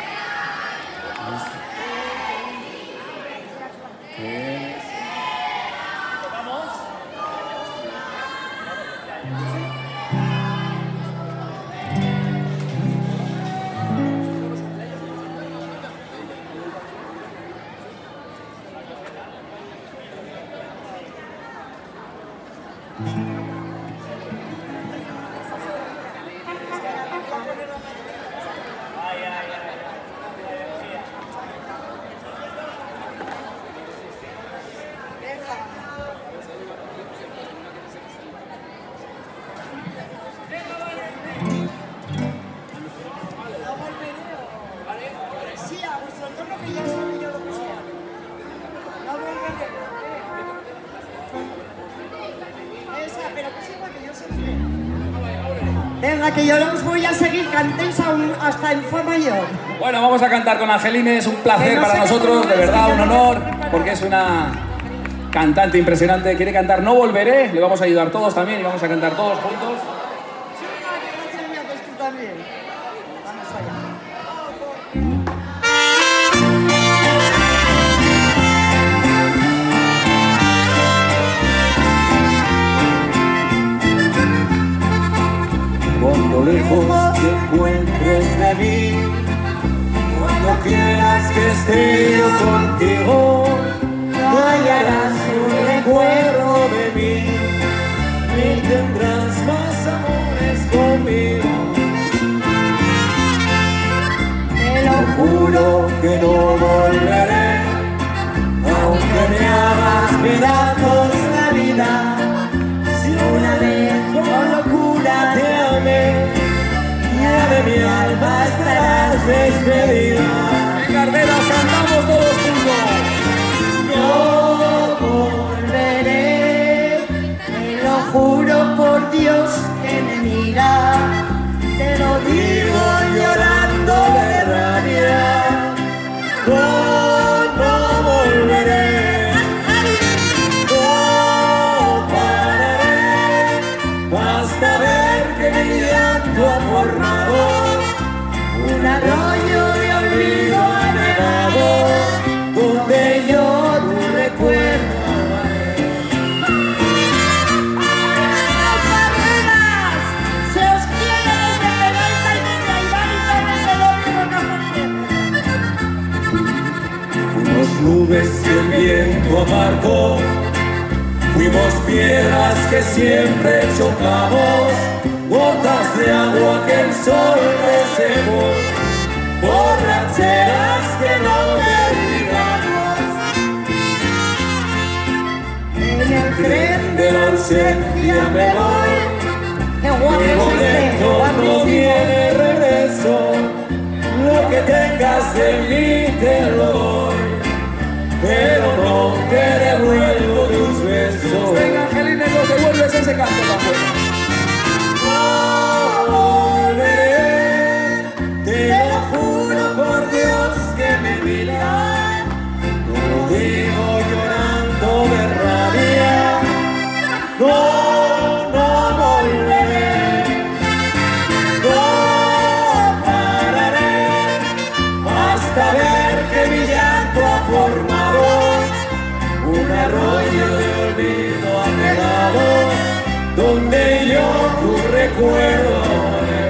Venga, que yo los voy a seguir, cantéis aún hasta en fa mayor. Bueno, vamos a cantar con Angelines, un placer no para sé nosotros, de verdad, un no honor, porque es una cantante impresionante. Quiere cantar No Volveré, le vamos a ayudar todos también y vamos a cantar todos juntos. Vamos allá. quieras que esté yo contigo, no hallarás un recuerdo de mí, ni tendrás más amores conmigo. Te lo juro que no volveré, aunque me hagas pedazos la vida. Si una vez con locura te amé, ya de mi alma estarás despedida. En Cardenas cantamos todos juntos. No volveré, te lo juro por Dios que me mira, te lo digo llorando de rabia. No, no volveré, no pararé, hasta ver que mi llanto ha formado un arroyo de olvido anegado, donde yo tu recuerdo amaré. ¡Se os quiere desde Peralta y desde Aibán y Torres de Lobo! Fuimos nubes que el viento aparcó, fuimos piedras que siempre chocamos, gotas de agua que el sol resecó, borracheras que no derribamos. En el tren de la ausencia me voy, ¡Qué guapo mi es este! boleto no ¡Guapísimo! tiene regreso, lo que tengas de mí te lo doy, pero no te devuelvo tus besos. Venga, Angelines, nos devuelves ese canto también. No volveré, te lo juro por Dios que me mira, lo digo llorando de rabia. No, no volveré, no pararé, hasta ver que mi llanto ha formado un arroyo de olvido anhelado, donde yo tu recuerdo haré.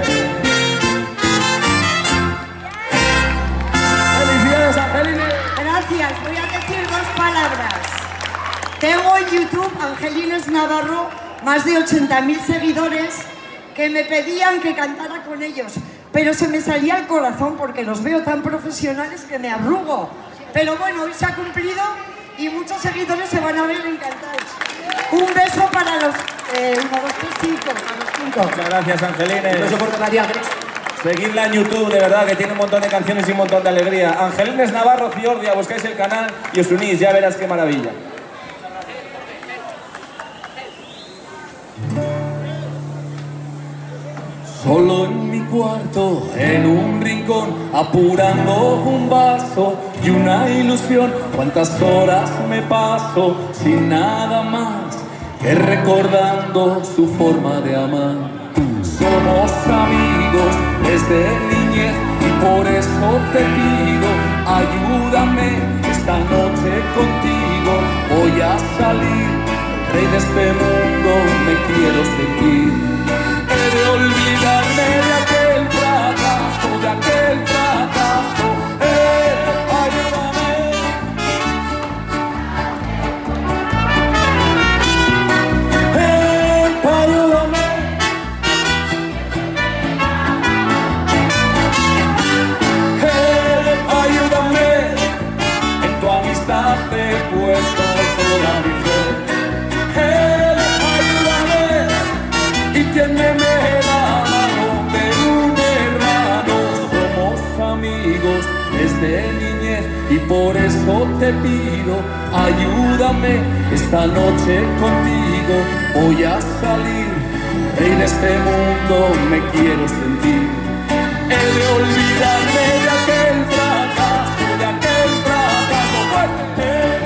¡Felicidades, Angelines! Gracias, voy a decir dos palabras. Tengo en YouTube, Angelines Navarro, más de ochenta mil seguidores que me pedían que cantara con ellos, pero se me salía el corazón porque los veo tan profesionales que me arrugo. Pero bueno, hoy se ha cumplido y muchos seguidores se van a ver encantados. Un beso para los eh, uno, dos, tres, cinco, a los cinco. Muchas gracias, Angelines. Un beso por María. Seguidla en YouTube, de verdad, que tiene un montón de canciones y un montón de alegría. Angelines Navarro Fiordia, buscáis el canal y os unís, ya verás qué maravilla. Solo en mi cuarto, en un rincón, apurando un vaso y una ilusión. Cuántas horas me paso sin nada más que recordando su forma de amar. Somos amigos desde niñez y por eso te pido, ayúdame esta noche contigo. Voy a salir, rey de este mundo, me quiero sentir. He de olvidarme de aquel fracaso, de aquel fracaso. Eh, ayúdame. Eh, ayúdame. Eh, ayúdame. En tu amistad he puesto toda mi fe. Eh, ayúdame. Y tiéndeme la mano de un hermano. Somos amigos desde niñez y por eso te pido, ayúdame esta noche contigo. Voy a salir, rey de este mundo, me quiero sentir. He de olvidarme de aquel fracaso, de aquel fracaso fuerte.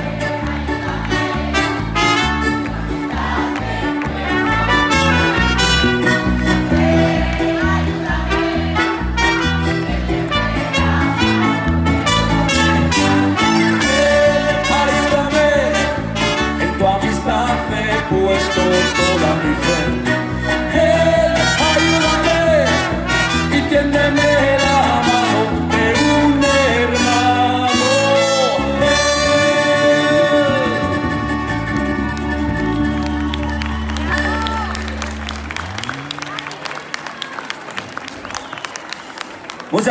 Puesto toda mi fe. Él, ayúdame y tiéndeme la mano.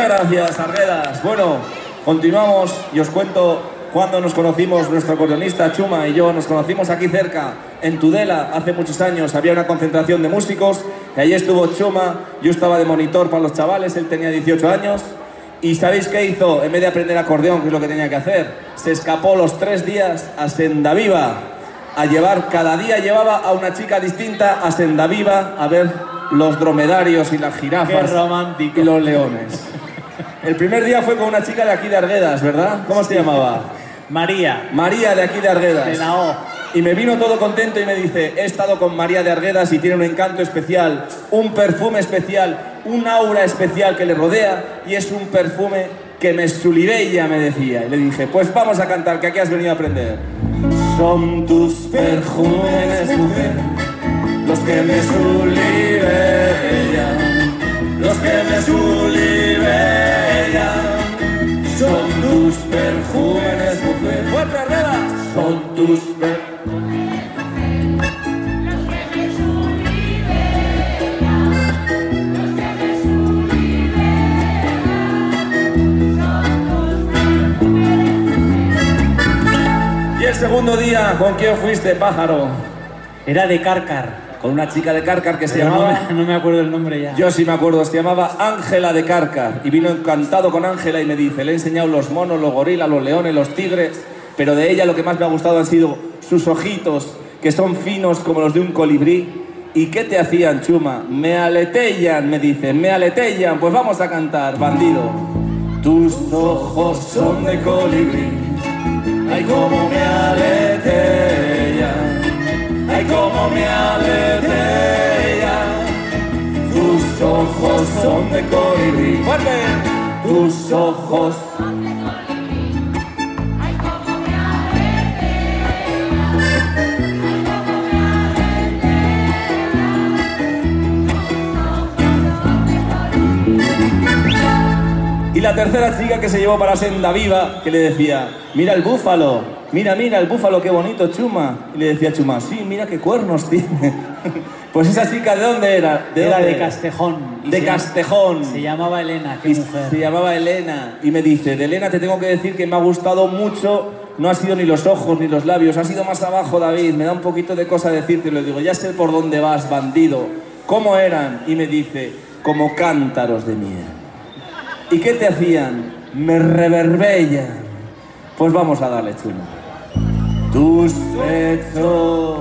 gracias, Arguedas. Bueno, continuamos y os cuento cuando nos conocimos. Nuestro acordeonista Chuma y yo nos conocimos aquí cerca, en Tudela, hace muchos años. Había una concentración de músicos y allí estuvo Chuma. Yo estaba de monitor para los chavales, él tenía dieciocho años. ¿Y sabéis qué hizo? En vez de aprender acordeón, que es lo que tenía que hacer, se escapó los tres días a Sendaviva a llevar, cada día llevaba a una chica distinta a Sendaviva a ver los dromedarios y las jirafas. Qué romántico. Y los leones. El primer día fue con una chica de aquí de Arguedas, ¿verdad? ¿Cómo se llamaba? María. María de aquí de Arguedas. De la O. Y me vino todo contento y me dice, he estado con María de Arguedas y tiene un encanto especial, un perfume especial, un aura especial que le rodea y es un perfume que me sulibella, me decía. Y le dije, pues vamos a cantar, que aquí has venido a aprender. Son tus perfumes, mujer, los que me sulibellan, los que me sulibellan. Son tus perfumes, mujer. ¡Fuerte, Arguedas! Son tus perfumes. Y el segundo día, ¿con quién fuiste, pájaro? Era de Cárcar. Con una chica de Cárcar que se Pero llamaba... No me, no me acuerdo el nombre ya. Yo sí me acuerdo, se llamaba Ángela de Cárcar. Y vino encantado con Ángela y me dice, le he enseñado los monos, los gorilas, los leones, los tigres, pero de ella lo que más me ha gustado han sido sus ojitos, que son finos como los de un colibrí. ¿Y qué te hacían, Chuma? Me aletellan, me dice, me aletellan. Pues vamos a cantar, bandido. Tus ojos son de colibrí, ay, cómo me aletellan, ay, cómo me aletellan. Tus ojos son de colibrí, fuerte. Tus ojos son de colibrí, ay, cómo me aletellan, ay, cómo me aletellan. Y la tercera chica que se llevó para Sendaviva, que le decía, mira el búfalo, mira, mira el búfalo, qué bonito, Chuma. Y le decía Chuma, sí, mira qué cuernos tiene. Pues esa chica, ¿de dónde era? ¿De Era dónde? de Castejón. Y De se Castejón. Se llamaba Elena, qué Y mujer. se llamaba Elena. Y me dice, de Elena te tengo que decir que me ha gustado mucho, no ha sido ni los ojos ni los labios, ha sido más abajo, David, me da un poquito de cosa decirte. Y le digo, ya sé por dónde vas, bandido. ¿Cómo eran? Y me dice, como cántaros de miel. ¿Y qué te hacían? Me reverbellan. Pues vamos a darle, Chuma. Tus pechos,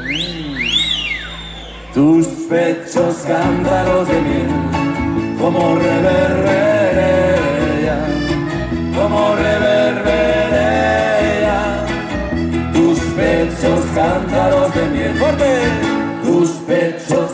tus pechos cántaros de miel, como reverberan, como reverberan. Tus pechos cántaros de miel, fuerte. Tus pechos.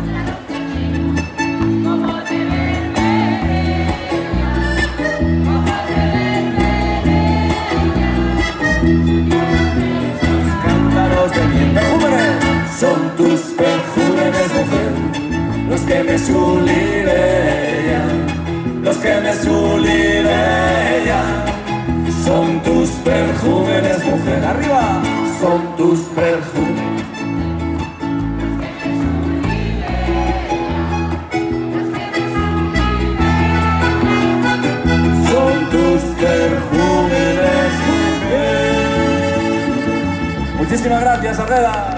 Son tus perfumes, mujer, los que me sulibellan, los que me sulibellan. Son tus perfumes, mujer, arriba. Son tus perfumes. Son tus perfumes, mujer. Muchísimas gracias, Arguedas.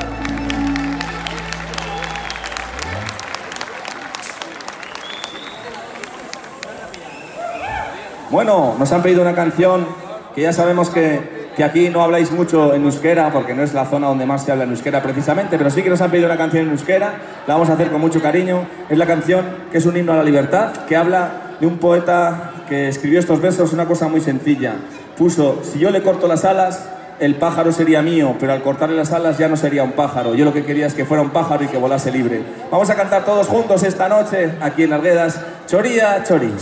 Bueno, nos han pedido una canción que ya sabemos que, que aquí no habláis mucho en euskera, porque no es la zona donde más se habla en euskera precisamente, pero sí que nos han pedido una canción en euskera, la vamos a hacer con mucho cariño. Es la canción que es un himno a la libertad, que habla de un poeta que escribió estos versos, una cosa muy sencilla. Puso, si yo le corto las alas, el pájaro sería mío, pero al cortarle las alas ya no sería un pájaro. Yo lo que quería es que fuera un pájaro y que volase libre. Vamos a cantar todos juntos esta noche, aquí en Arguedas, Choría, Chorí.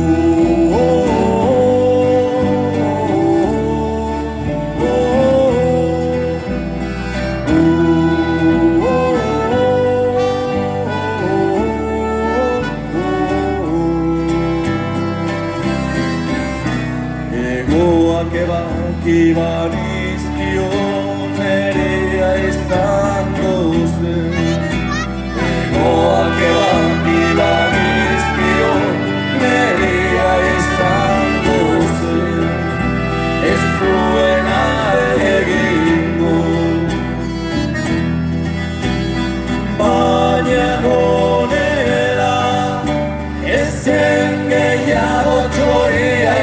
Oh,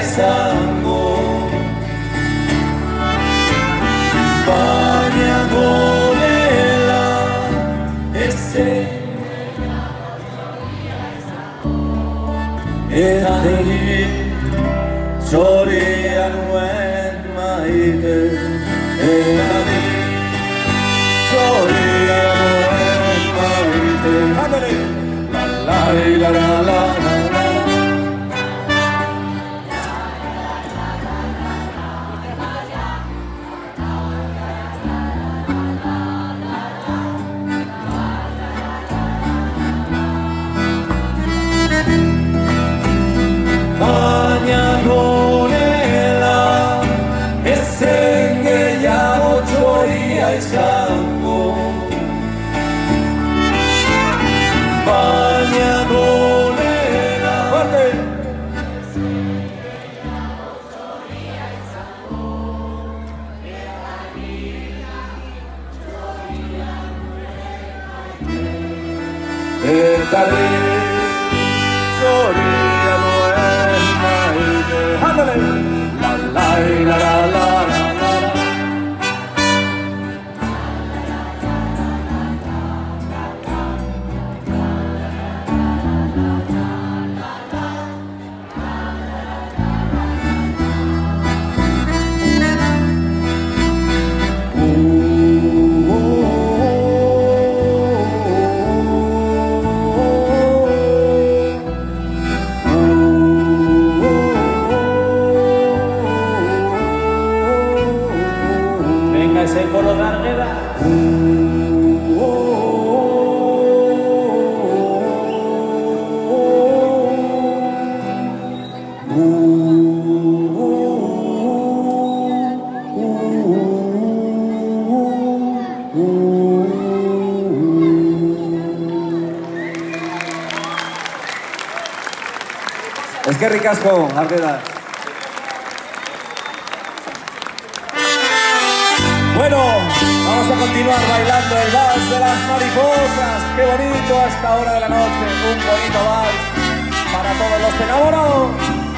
izango baina gorela eze eta niri txoria nuen maite eta niri txoria nuen maite la la la la la la baina gorela ezen gehiago txoria izango baina gorela eta niri txoria nuen maite ándale la la la la la la ese coro de Argueda. Eskerrik asko, Argueda. Bueno, vamos a continuar bailando el vals de las mariposas. Qué bonito a esta hora de la noche, un bonito vals para todos los enamorados.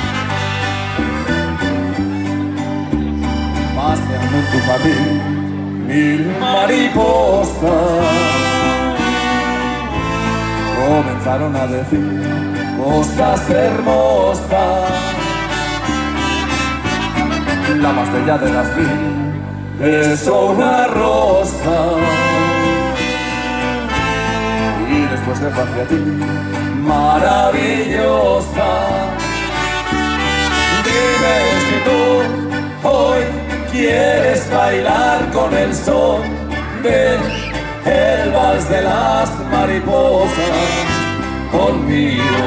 Paseando en tu jardín mil mariposas comenzaron a decir cosas hermosas. La más bella de las mil besó una rosa y después le fue hacia ti, maravillosa. Dime si tú hoy quieres bailar con el son de el vals de las mariposas conmigo.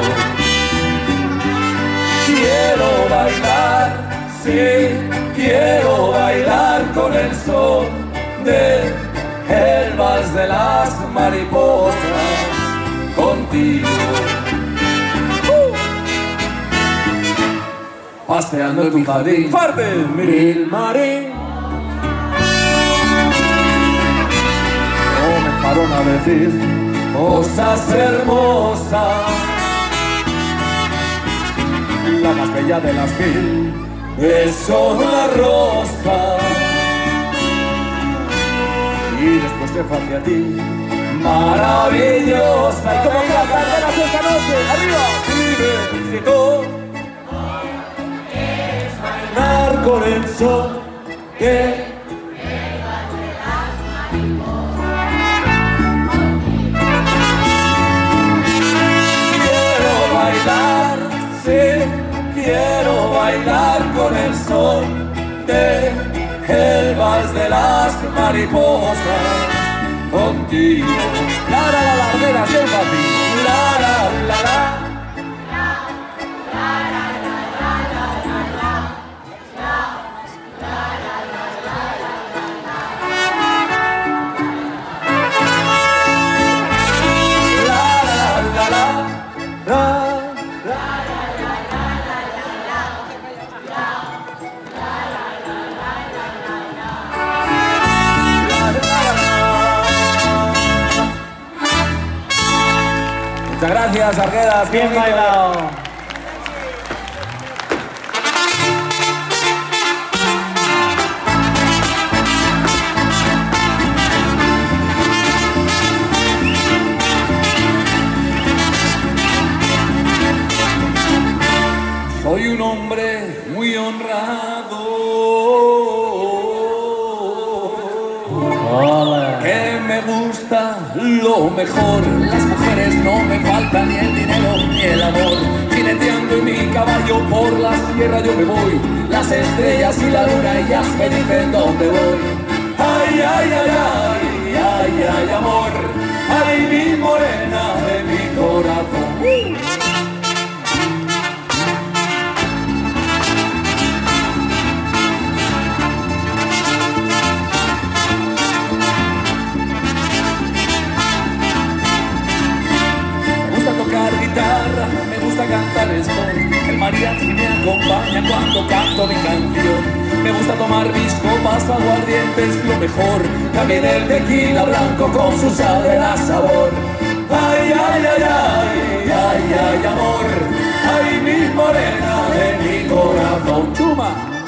Quiero bailar, sí, quiero bailar con el son de el vals de las mariposas contigo. Uh. Paseando en mi jardín, fuerte, mil marín comenzaron a decir cosas hermosas. La más bella de las mil besó una rosa y después te fue hacia ti, maravillosa. Y como que las carreras esta noche, arriba. Dime si tú quieres bailar con el son que quiero bailar, sí, quiero bailar con el son de el vals de las mariposas contigo. La la la la Argueda, sí, papi. La la la la. Muchas gracias, Argueda. Bien bailado. vida lo mejor. Las mujeres no me faltan, ni el dinero ni el amor. Jineteando en mi caballo por la sierra yo me voy. Las estrellas y la luna ellas me dicen dónde voy. Ay, ay, ay, ay, ay, ay, amor. Ay, mi morena de mi corazón. Guitarra, me gusta cantar esto. El mariachi me acompaña cuando canto mi canción. Me gusta tomar mis copas, aguardientes, lo mejor. También el tequila blanco con su sal de la sabor. Ay, ay, ay, ay, ay, ay, amor. Ay, mi morena de mi corazón. Chuma.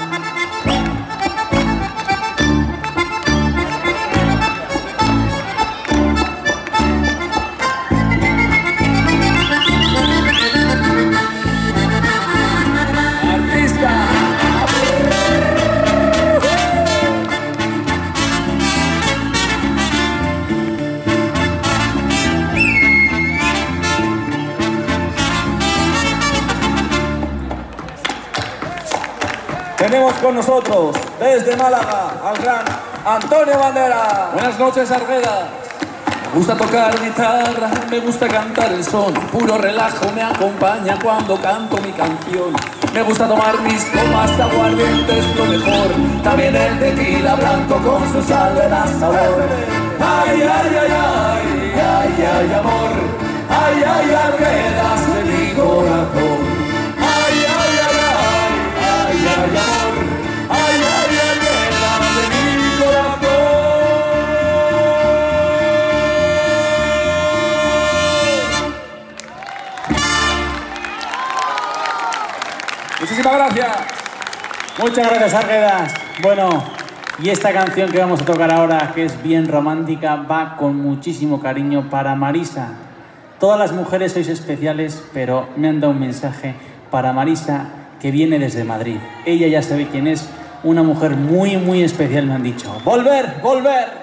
Tenemos con nosotros, desde Málaga, al gran Antonio Bandera. Buenas noches, Arguedas. Me gusta tocar guitarra, me gusta cantar el son. Puro relajo me acompaña cuando canto mi canción. Me gusta tomar mis copas de aguardientes, lo mejor. También el tequila blanco con su sal de la sabor. Ay, ay, ay, ay, ay, ay, amor. Ay, ay, Arguedas de mi corazón. Ay, ay, ay, ay, ay, ay, amor. Ay, ay, Arguedas de mi corazón. Muchísimas gracias. Muchas gracias, Arguedas. Bueno, y esta canción que vamos a tocar ahora, que es bien romántica, va con muchísimo cariño para Marisa. Todas las mujeres sois especiales, pero me han dado un mensaje para Marisa, que viene desde Madrid. Ella ya sabe quién es, una mujer muy, muy especial, me han dicho. ¡Volver, volver!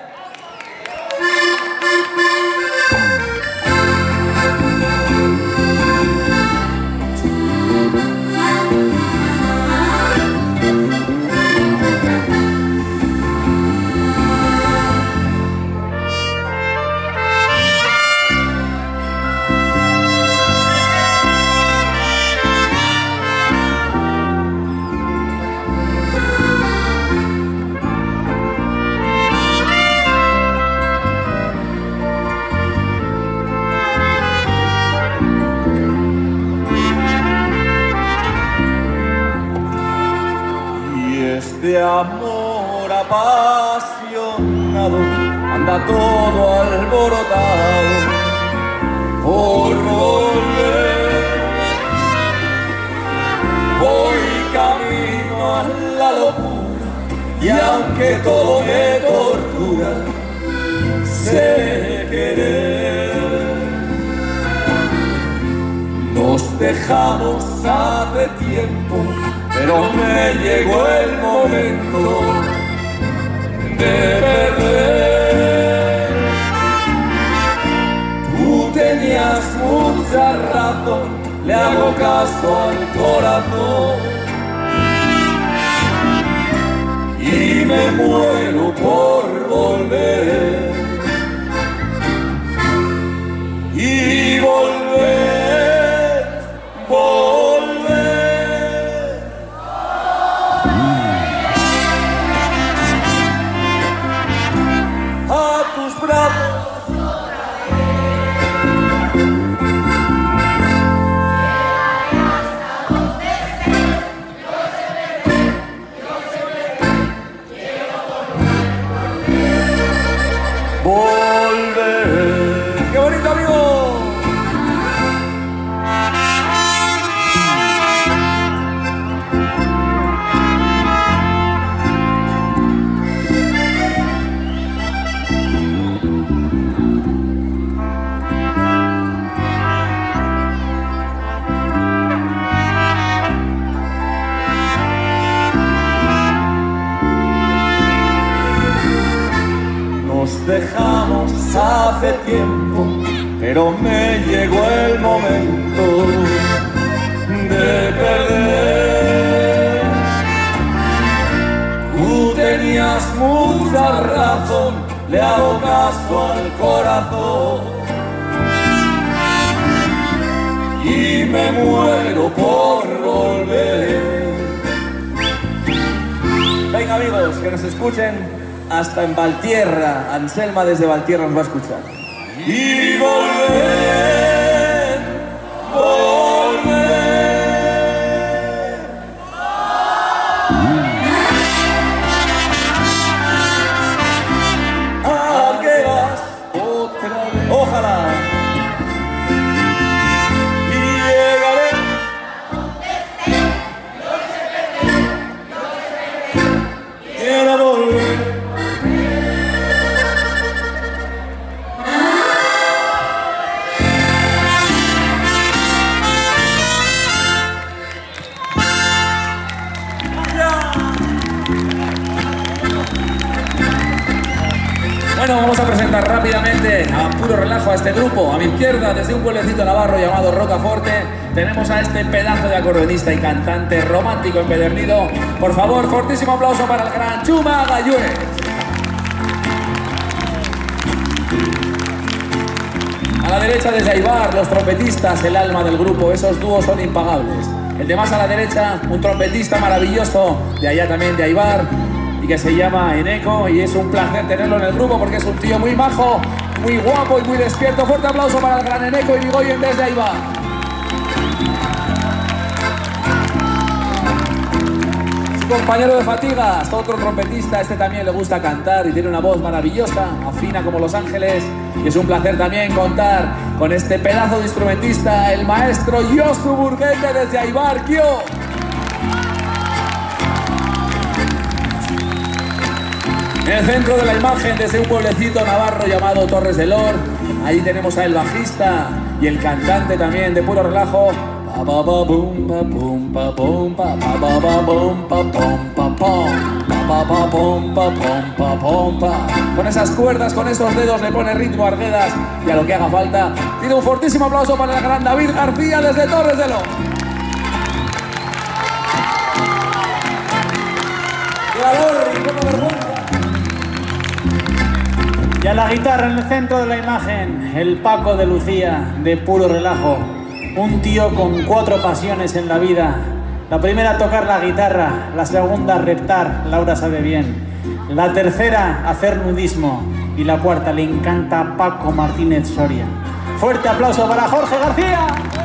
De amor apasionado anda todo alborotado por volver. Voy camino a la locura y aunque todo me tortura, sé querer. Nos dejamos hace tiempo, pero me llegó el momento de perder. Tú tenías mucha razón, le hago caso al corazón y me muero por volver. Y volver, volver. Volver. ¡Qué bonito, amigo! Nos dejamos hace tiempo, pero me llegó el momento de perder. Tú tenías mucha razón, le hago caso al corazón y me muero por volver. Venga amigos, que nos escuchen hasta en Valtierra. Anselma desde Valtierra nos va a escuchar. Y volver, volver. ¿A qué vas otra vez? Ojalá. Y llegaré. Quiero volver. Bueno, vamos a presentar rápidamente a Puro Relajo a este grupo. A mi izquierda, desde un pueblecito navarro llamado Rocaforte, tenemos a este pedazo de acordeonista y cantante romántico empedernido. Por favor, fortísimo aplauso para el gran Chuma Gallúes. A la derecha, desde Aibar, los trompetistas, el alma del grupo. Esos dúos son impagables. El de más a la derecha, un trompetista maravilloso, de allá también de Aibar, y que se llama Eneco, y es un placer tenerlo en el grupo porque es un tío muy majo, muy guapo y muy despierto. Fuerte aplauso para el gran Eneco y Vigoyen desde Aibar. Su compañero de fatigas, otro trompetista, este también le gusta cantar y tiene una voz maravillosa, afina como Los Ángeles, y es un placer también contar con este pedazo de instrumentista, el maestro Josu Burguete desde Aibar. ¡Kio! En el centro de la imagen, desde un pueblecito navarro llamado Torres del Or, ahí tenemos al bajista y el cantante también de Puro Relajo. Con esas cuerdas, con esos dedos le pone ritmo a Arguedas y a lo que haga falta. Tiene un fortísimo aplauso para el gran David García desde Torres del Or. ¡Qué valor y poca vergüenza! Y a la guitarra en el centro de la imagen, el Paco de Lucía, de Puro Relajo. Un tío con cuatro pasiones en la vida. La primera, tocar la guitarra. La segunda, reptar, Laura sabe bien. La tercera, hacer nudismo. Y la cuarta, le encanta Paco Martínez Soria. Fuerte aplauso para Jorge García.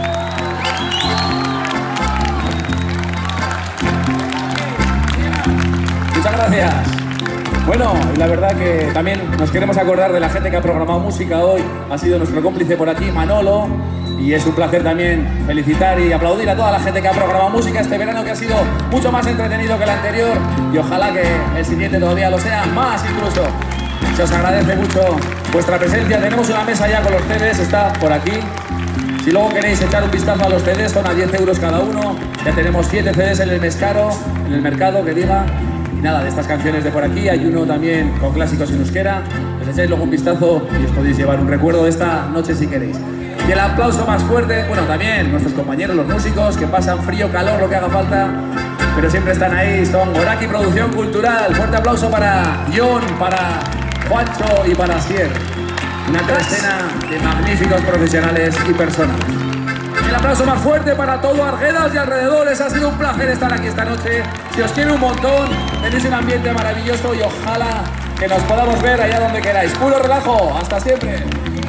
Muchas gracias. Bueno, y la verdad que también nos queremos acordar de la gente que ha programado música hoy. Ha sido nuestro cómplice por aquí, Manolo. Y es un placer también felicitar y aplaudir a toda la gente que ha programado música este verano, que ha sido mucho más entretenido que el anterior. Y ojalá que el siguiente todavía lo sea más incluso. Se os agradece mucho vuestra presencia. Tenemos una mesa ya con los C Ds, está por aquí. Si luego queréis echar un vistazo a los C Ds, son a diez euros cada uno. Ya tenemos siete C Ds en el Mescaro, en el mercado, que diga. Y nada, de estas canciones de por aquí, hay uno también con clásicos en euskera. Les echáis luego un vistazo y os podéis llevar un recuerdo de esta noche si queréis. Y el aplauso más fuerte, bueno, también nuestros compañeros, los músicos, que pasan frío, calor, lo que haga falta, pero siempre están ahí, son Goraki Producción Cultural. Fuerte aplauso para John, para Juancho y para Sier. Una escena de magníficos profesionales y personas. El aplauso más fuerte para todo Arguedas y alrededores. Ha sido un placer estar aquí esta noche. Si os quiero un montón, tenéis un ambiente maravilloso y ojalá que nos podamos ver allá donde queráis. Puro Relajo, hasta siempre.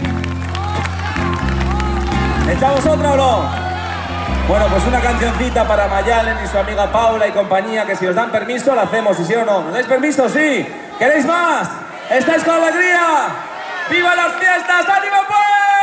¿Echamos otra o no? Bueno, pues una cancioncita para Mayalen y su amiga Paula y compañía, que si os dan permiso la hacemos, ¿y sí o no? ¿Nos dais permiso? Sí. ¿Queréis más? ¿Estáis con alegría? ¡Viva las fiestas! ¡Ánimo pues!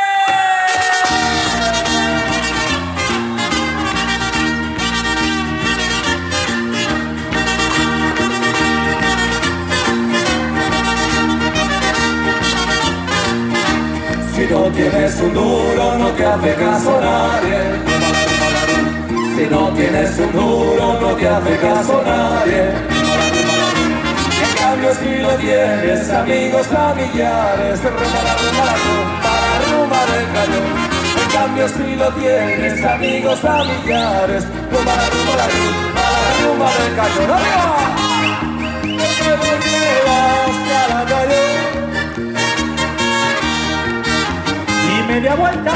Si no tienes un duro no te hace caso nadie. Si no tienes un duro no te hace caso nadie. cambio si lo tienes amigos familiares, rumba, rumba, rumba, rumba del cayón. En cambio si lo tienes amigos familiares, rumba, rumba, rumba, rumba del cayón. ¡Arriba! Porque me llevas a la calle Y media vuelta.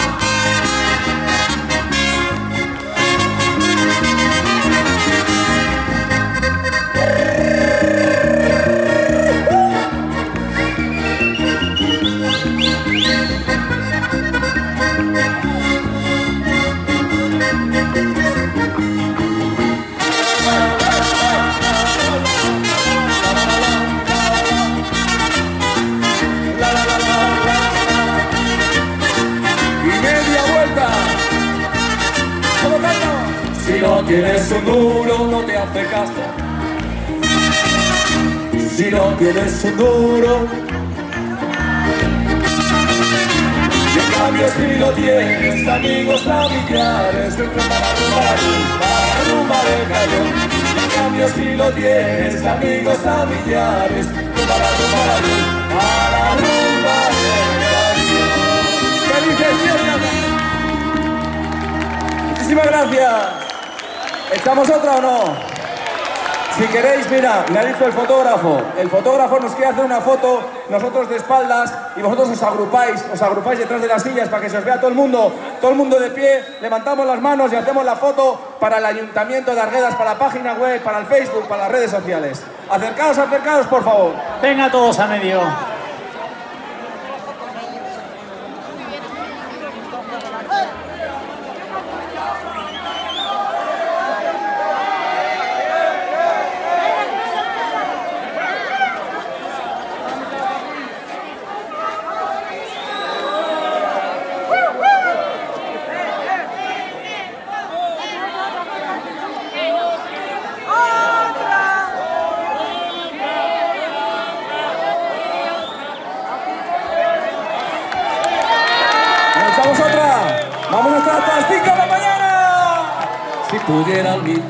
Si no tienes un duro no te hace caso. Si no tienes un duro. Y en cambio si lo tienes amigos familiares, para rumba, para rumba del cayón. Y en cambio si lo tienes amigos familiares, para rumba, para rumba del cayón. ¿Qué dices, tío? Muchísimas gracias. ¿Echamos otra o no? Si queréis, mira, me ha dicho el fotógrafo. El fotógrafo nos quiere hacer una foto, nosotros de espaldas, y vosotros os agrupáis, os agrupáis detrás de las sillas para que se os vea todo el mundo, todo el mundo de pie, levantamos las manos y hacemos la foto para el Ayuntamiento de Arguedas, para la página web, para el Facebook, para las redes sociales. Acercaos, acercaos, por favor. Venga todos a medio. Vamos a estar hasta las cinco de la mañana. Si pudiera olvidar,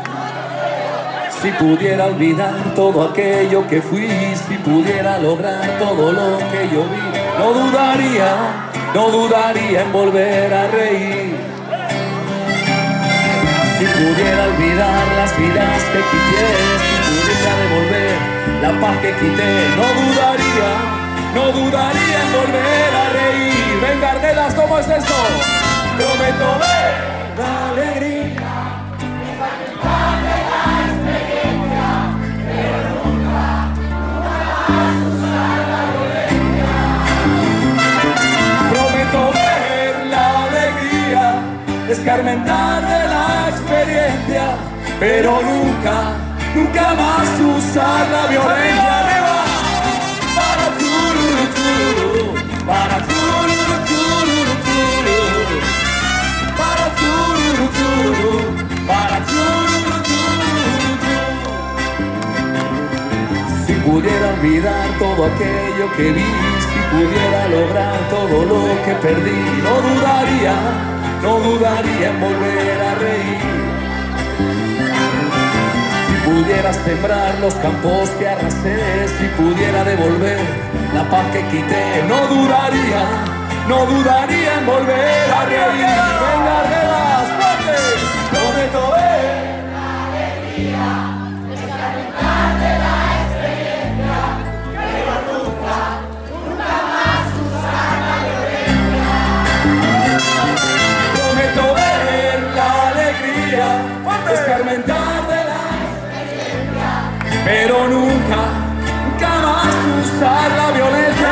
si pudiera olvidar todo aquello que fui, si pudiera lograr todo lo que yo vi, no dudaría, no dudaría en volver a reír. Si pudiera olvidar las vidas que quité, si pudiera devolver la paz que quité, no dudaría, no dudaría en volver a reír. Venga, Arguedas, ¿cómo es esto? Prometo ver la alegría, despertar de la experiencia, pero nunca, nunca más usar la violencia. Prometo ver la alegría, escarmentar de la experiencia, pero nunca, nunca más usar la violencia. ¡Arriba! Para tururu, tururu, para tururu, tururu, tururu. Para tururu, tururu, para tururu, tururu. Si pudiera olvidar todo aquello que vi, si pudiera lograr todo lo que perdí, no dudaría, no dudaría en volver a reír. Si pudiera sembrar los campos que arrasé, si pudiera devolver la paz que quité, no dudaría, no dudaría en volver a reír. Venga, Arguedas, fuerte. Prometo ver la alegría, escarmentar de la experiencia, pero nunca, nunca más usar la violencia. Prometo ver la alegría, escarmentar de la experiencia, pero nunca, nunca más usar la violencia.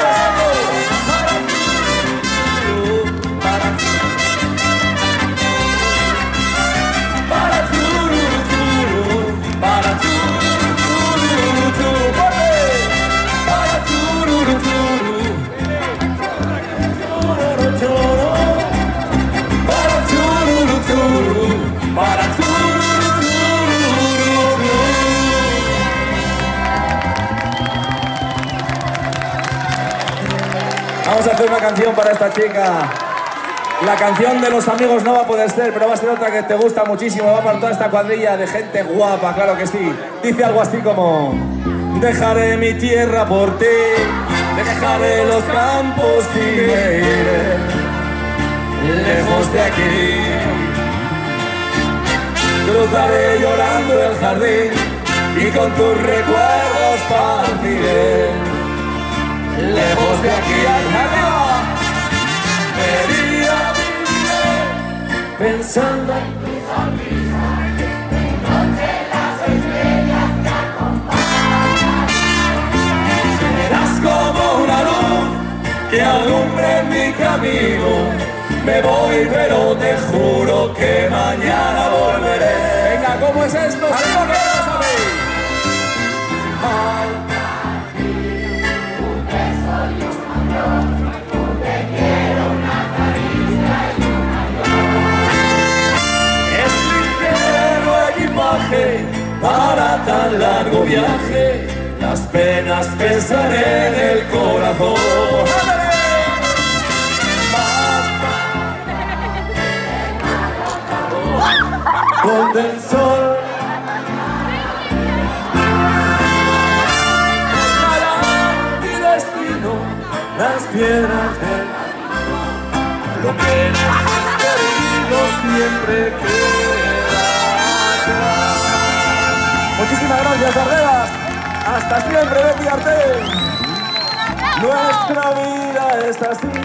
Vamos a hacer una canción para esta chica. La canción de los amigos no va a poder ser, pero va a ser otra que te gusta muchísimo. Va para toda esta cuadrilla de gente guapa, claro que sí. Dice algo así como... Dejaré mi tierra por ti, dejaré los campos y me iré lejos de aquí. Cruzaré llorando el jardín y con tus recuerdos partiré lejos de aquí. ¡Arriba! Quería vivir pensando en tu sonrisa, de noche las estrellas te acompañan. Serás como una luz que alumbre mi camino. Me voy, pero te juro que mañana volveré. Venga, ¿cómo es esto? ¡Arriba, que no lo sabéis! Un beso y una flor, un te quiero, una caricia y una flor. Es ligero equipaje para tan largo viaje. Las penas pesaré en el corazón. Donde el sol tocará mi destino, las piedras del lo que hemos querido siempre quedará. Muchísimas gracias, Arderas. Hasta siempre, Betty Arte. Nuestra vida es así,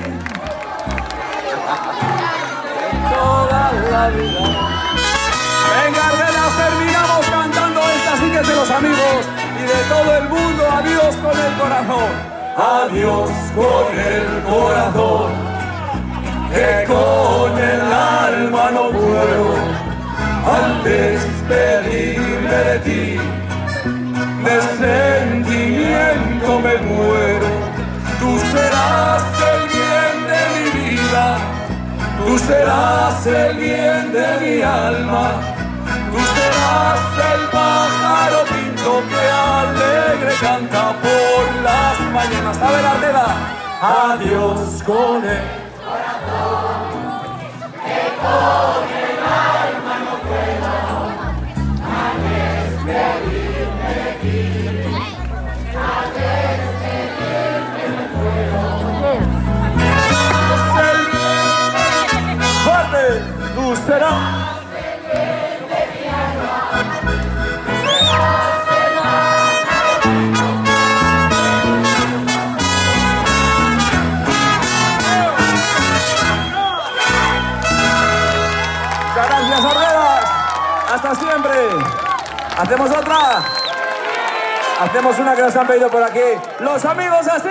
toda la vida. Venga, Ardenas, terminamos cantando esta sí que es de los amigos y de todo el mundo. Adiós con el corazón. Adiós con el corazón, que con el alma no puedo. Al despedirme de ti, de sentimiento me muero. Tú serás el bien de mi vida, tú serás el bien de mi alma. Tú serás el pájaro pinto que alegre canta por las mañanas. A ver, Ardela. Adiós con el corazón, que con el alma no puedo. Al despedirme de ti, al despedirme me muero. Fuerte, tú serás. Gracias, Arderas. Hasta siempre. Hacemos otra. Hacemos una que nos han pedido por aquí. Los amigos así.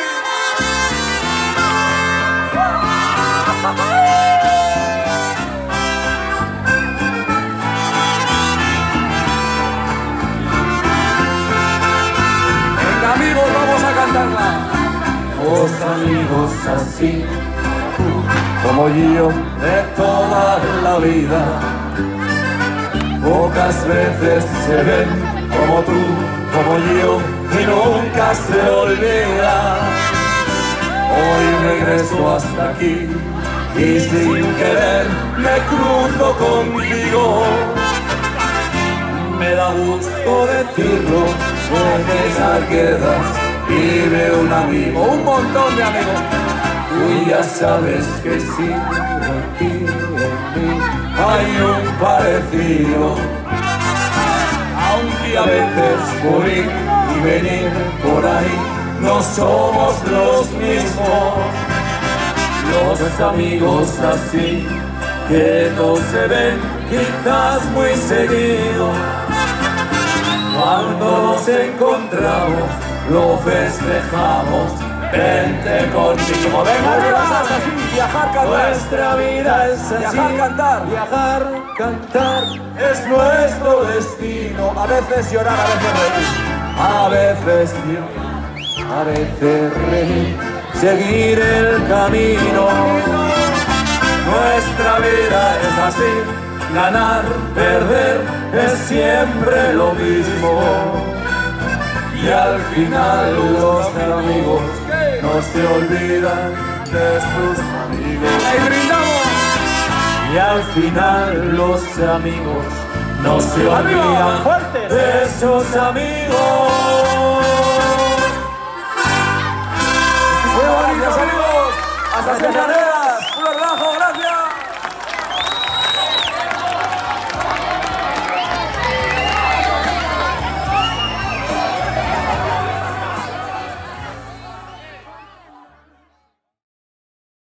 Venga, amigos, vamos a cantarla. Los amigos así, como yo, de toda la vida, pocas veces se ven como tú, como yo, y nunca se olvida. Hoy regreso hasta aquí y sin querer me cruzo contigo. Me da gusto decirlo, pensar que das y veo un amigo, un montón de amigos. Tú ya sabes que sí, aquí en mí hay un parecido. Aunque a veces por ir y venir por ahí no somos los mismos. Los amigos así que no se ven quizás muy seguido, cuando nos encontramos lo festejamos. Vente conmigo, venga, viajar, así, viajar, cantar. Nuestra vida es así, viajar, cantar, viajar, cantar, es nuestro destino. A veces llorar, a veces reír, a veces llorar, a veces reír, seguir el camino. Nuestra vida es así, ganar, perder, es siempre lo mismo. Y al final los amigos no se olvidan de sus amigos. ¡Ahí brindamos! Y al final los amigos no se olvidan de sus amigos. Gracias amigos. Hasta siempre. Puro relajo. Gracias.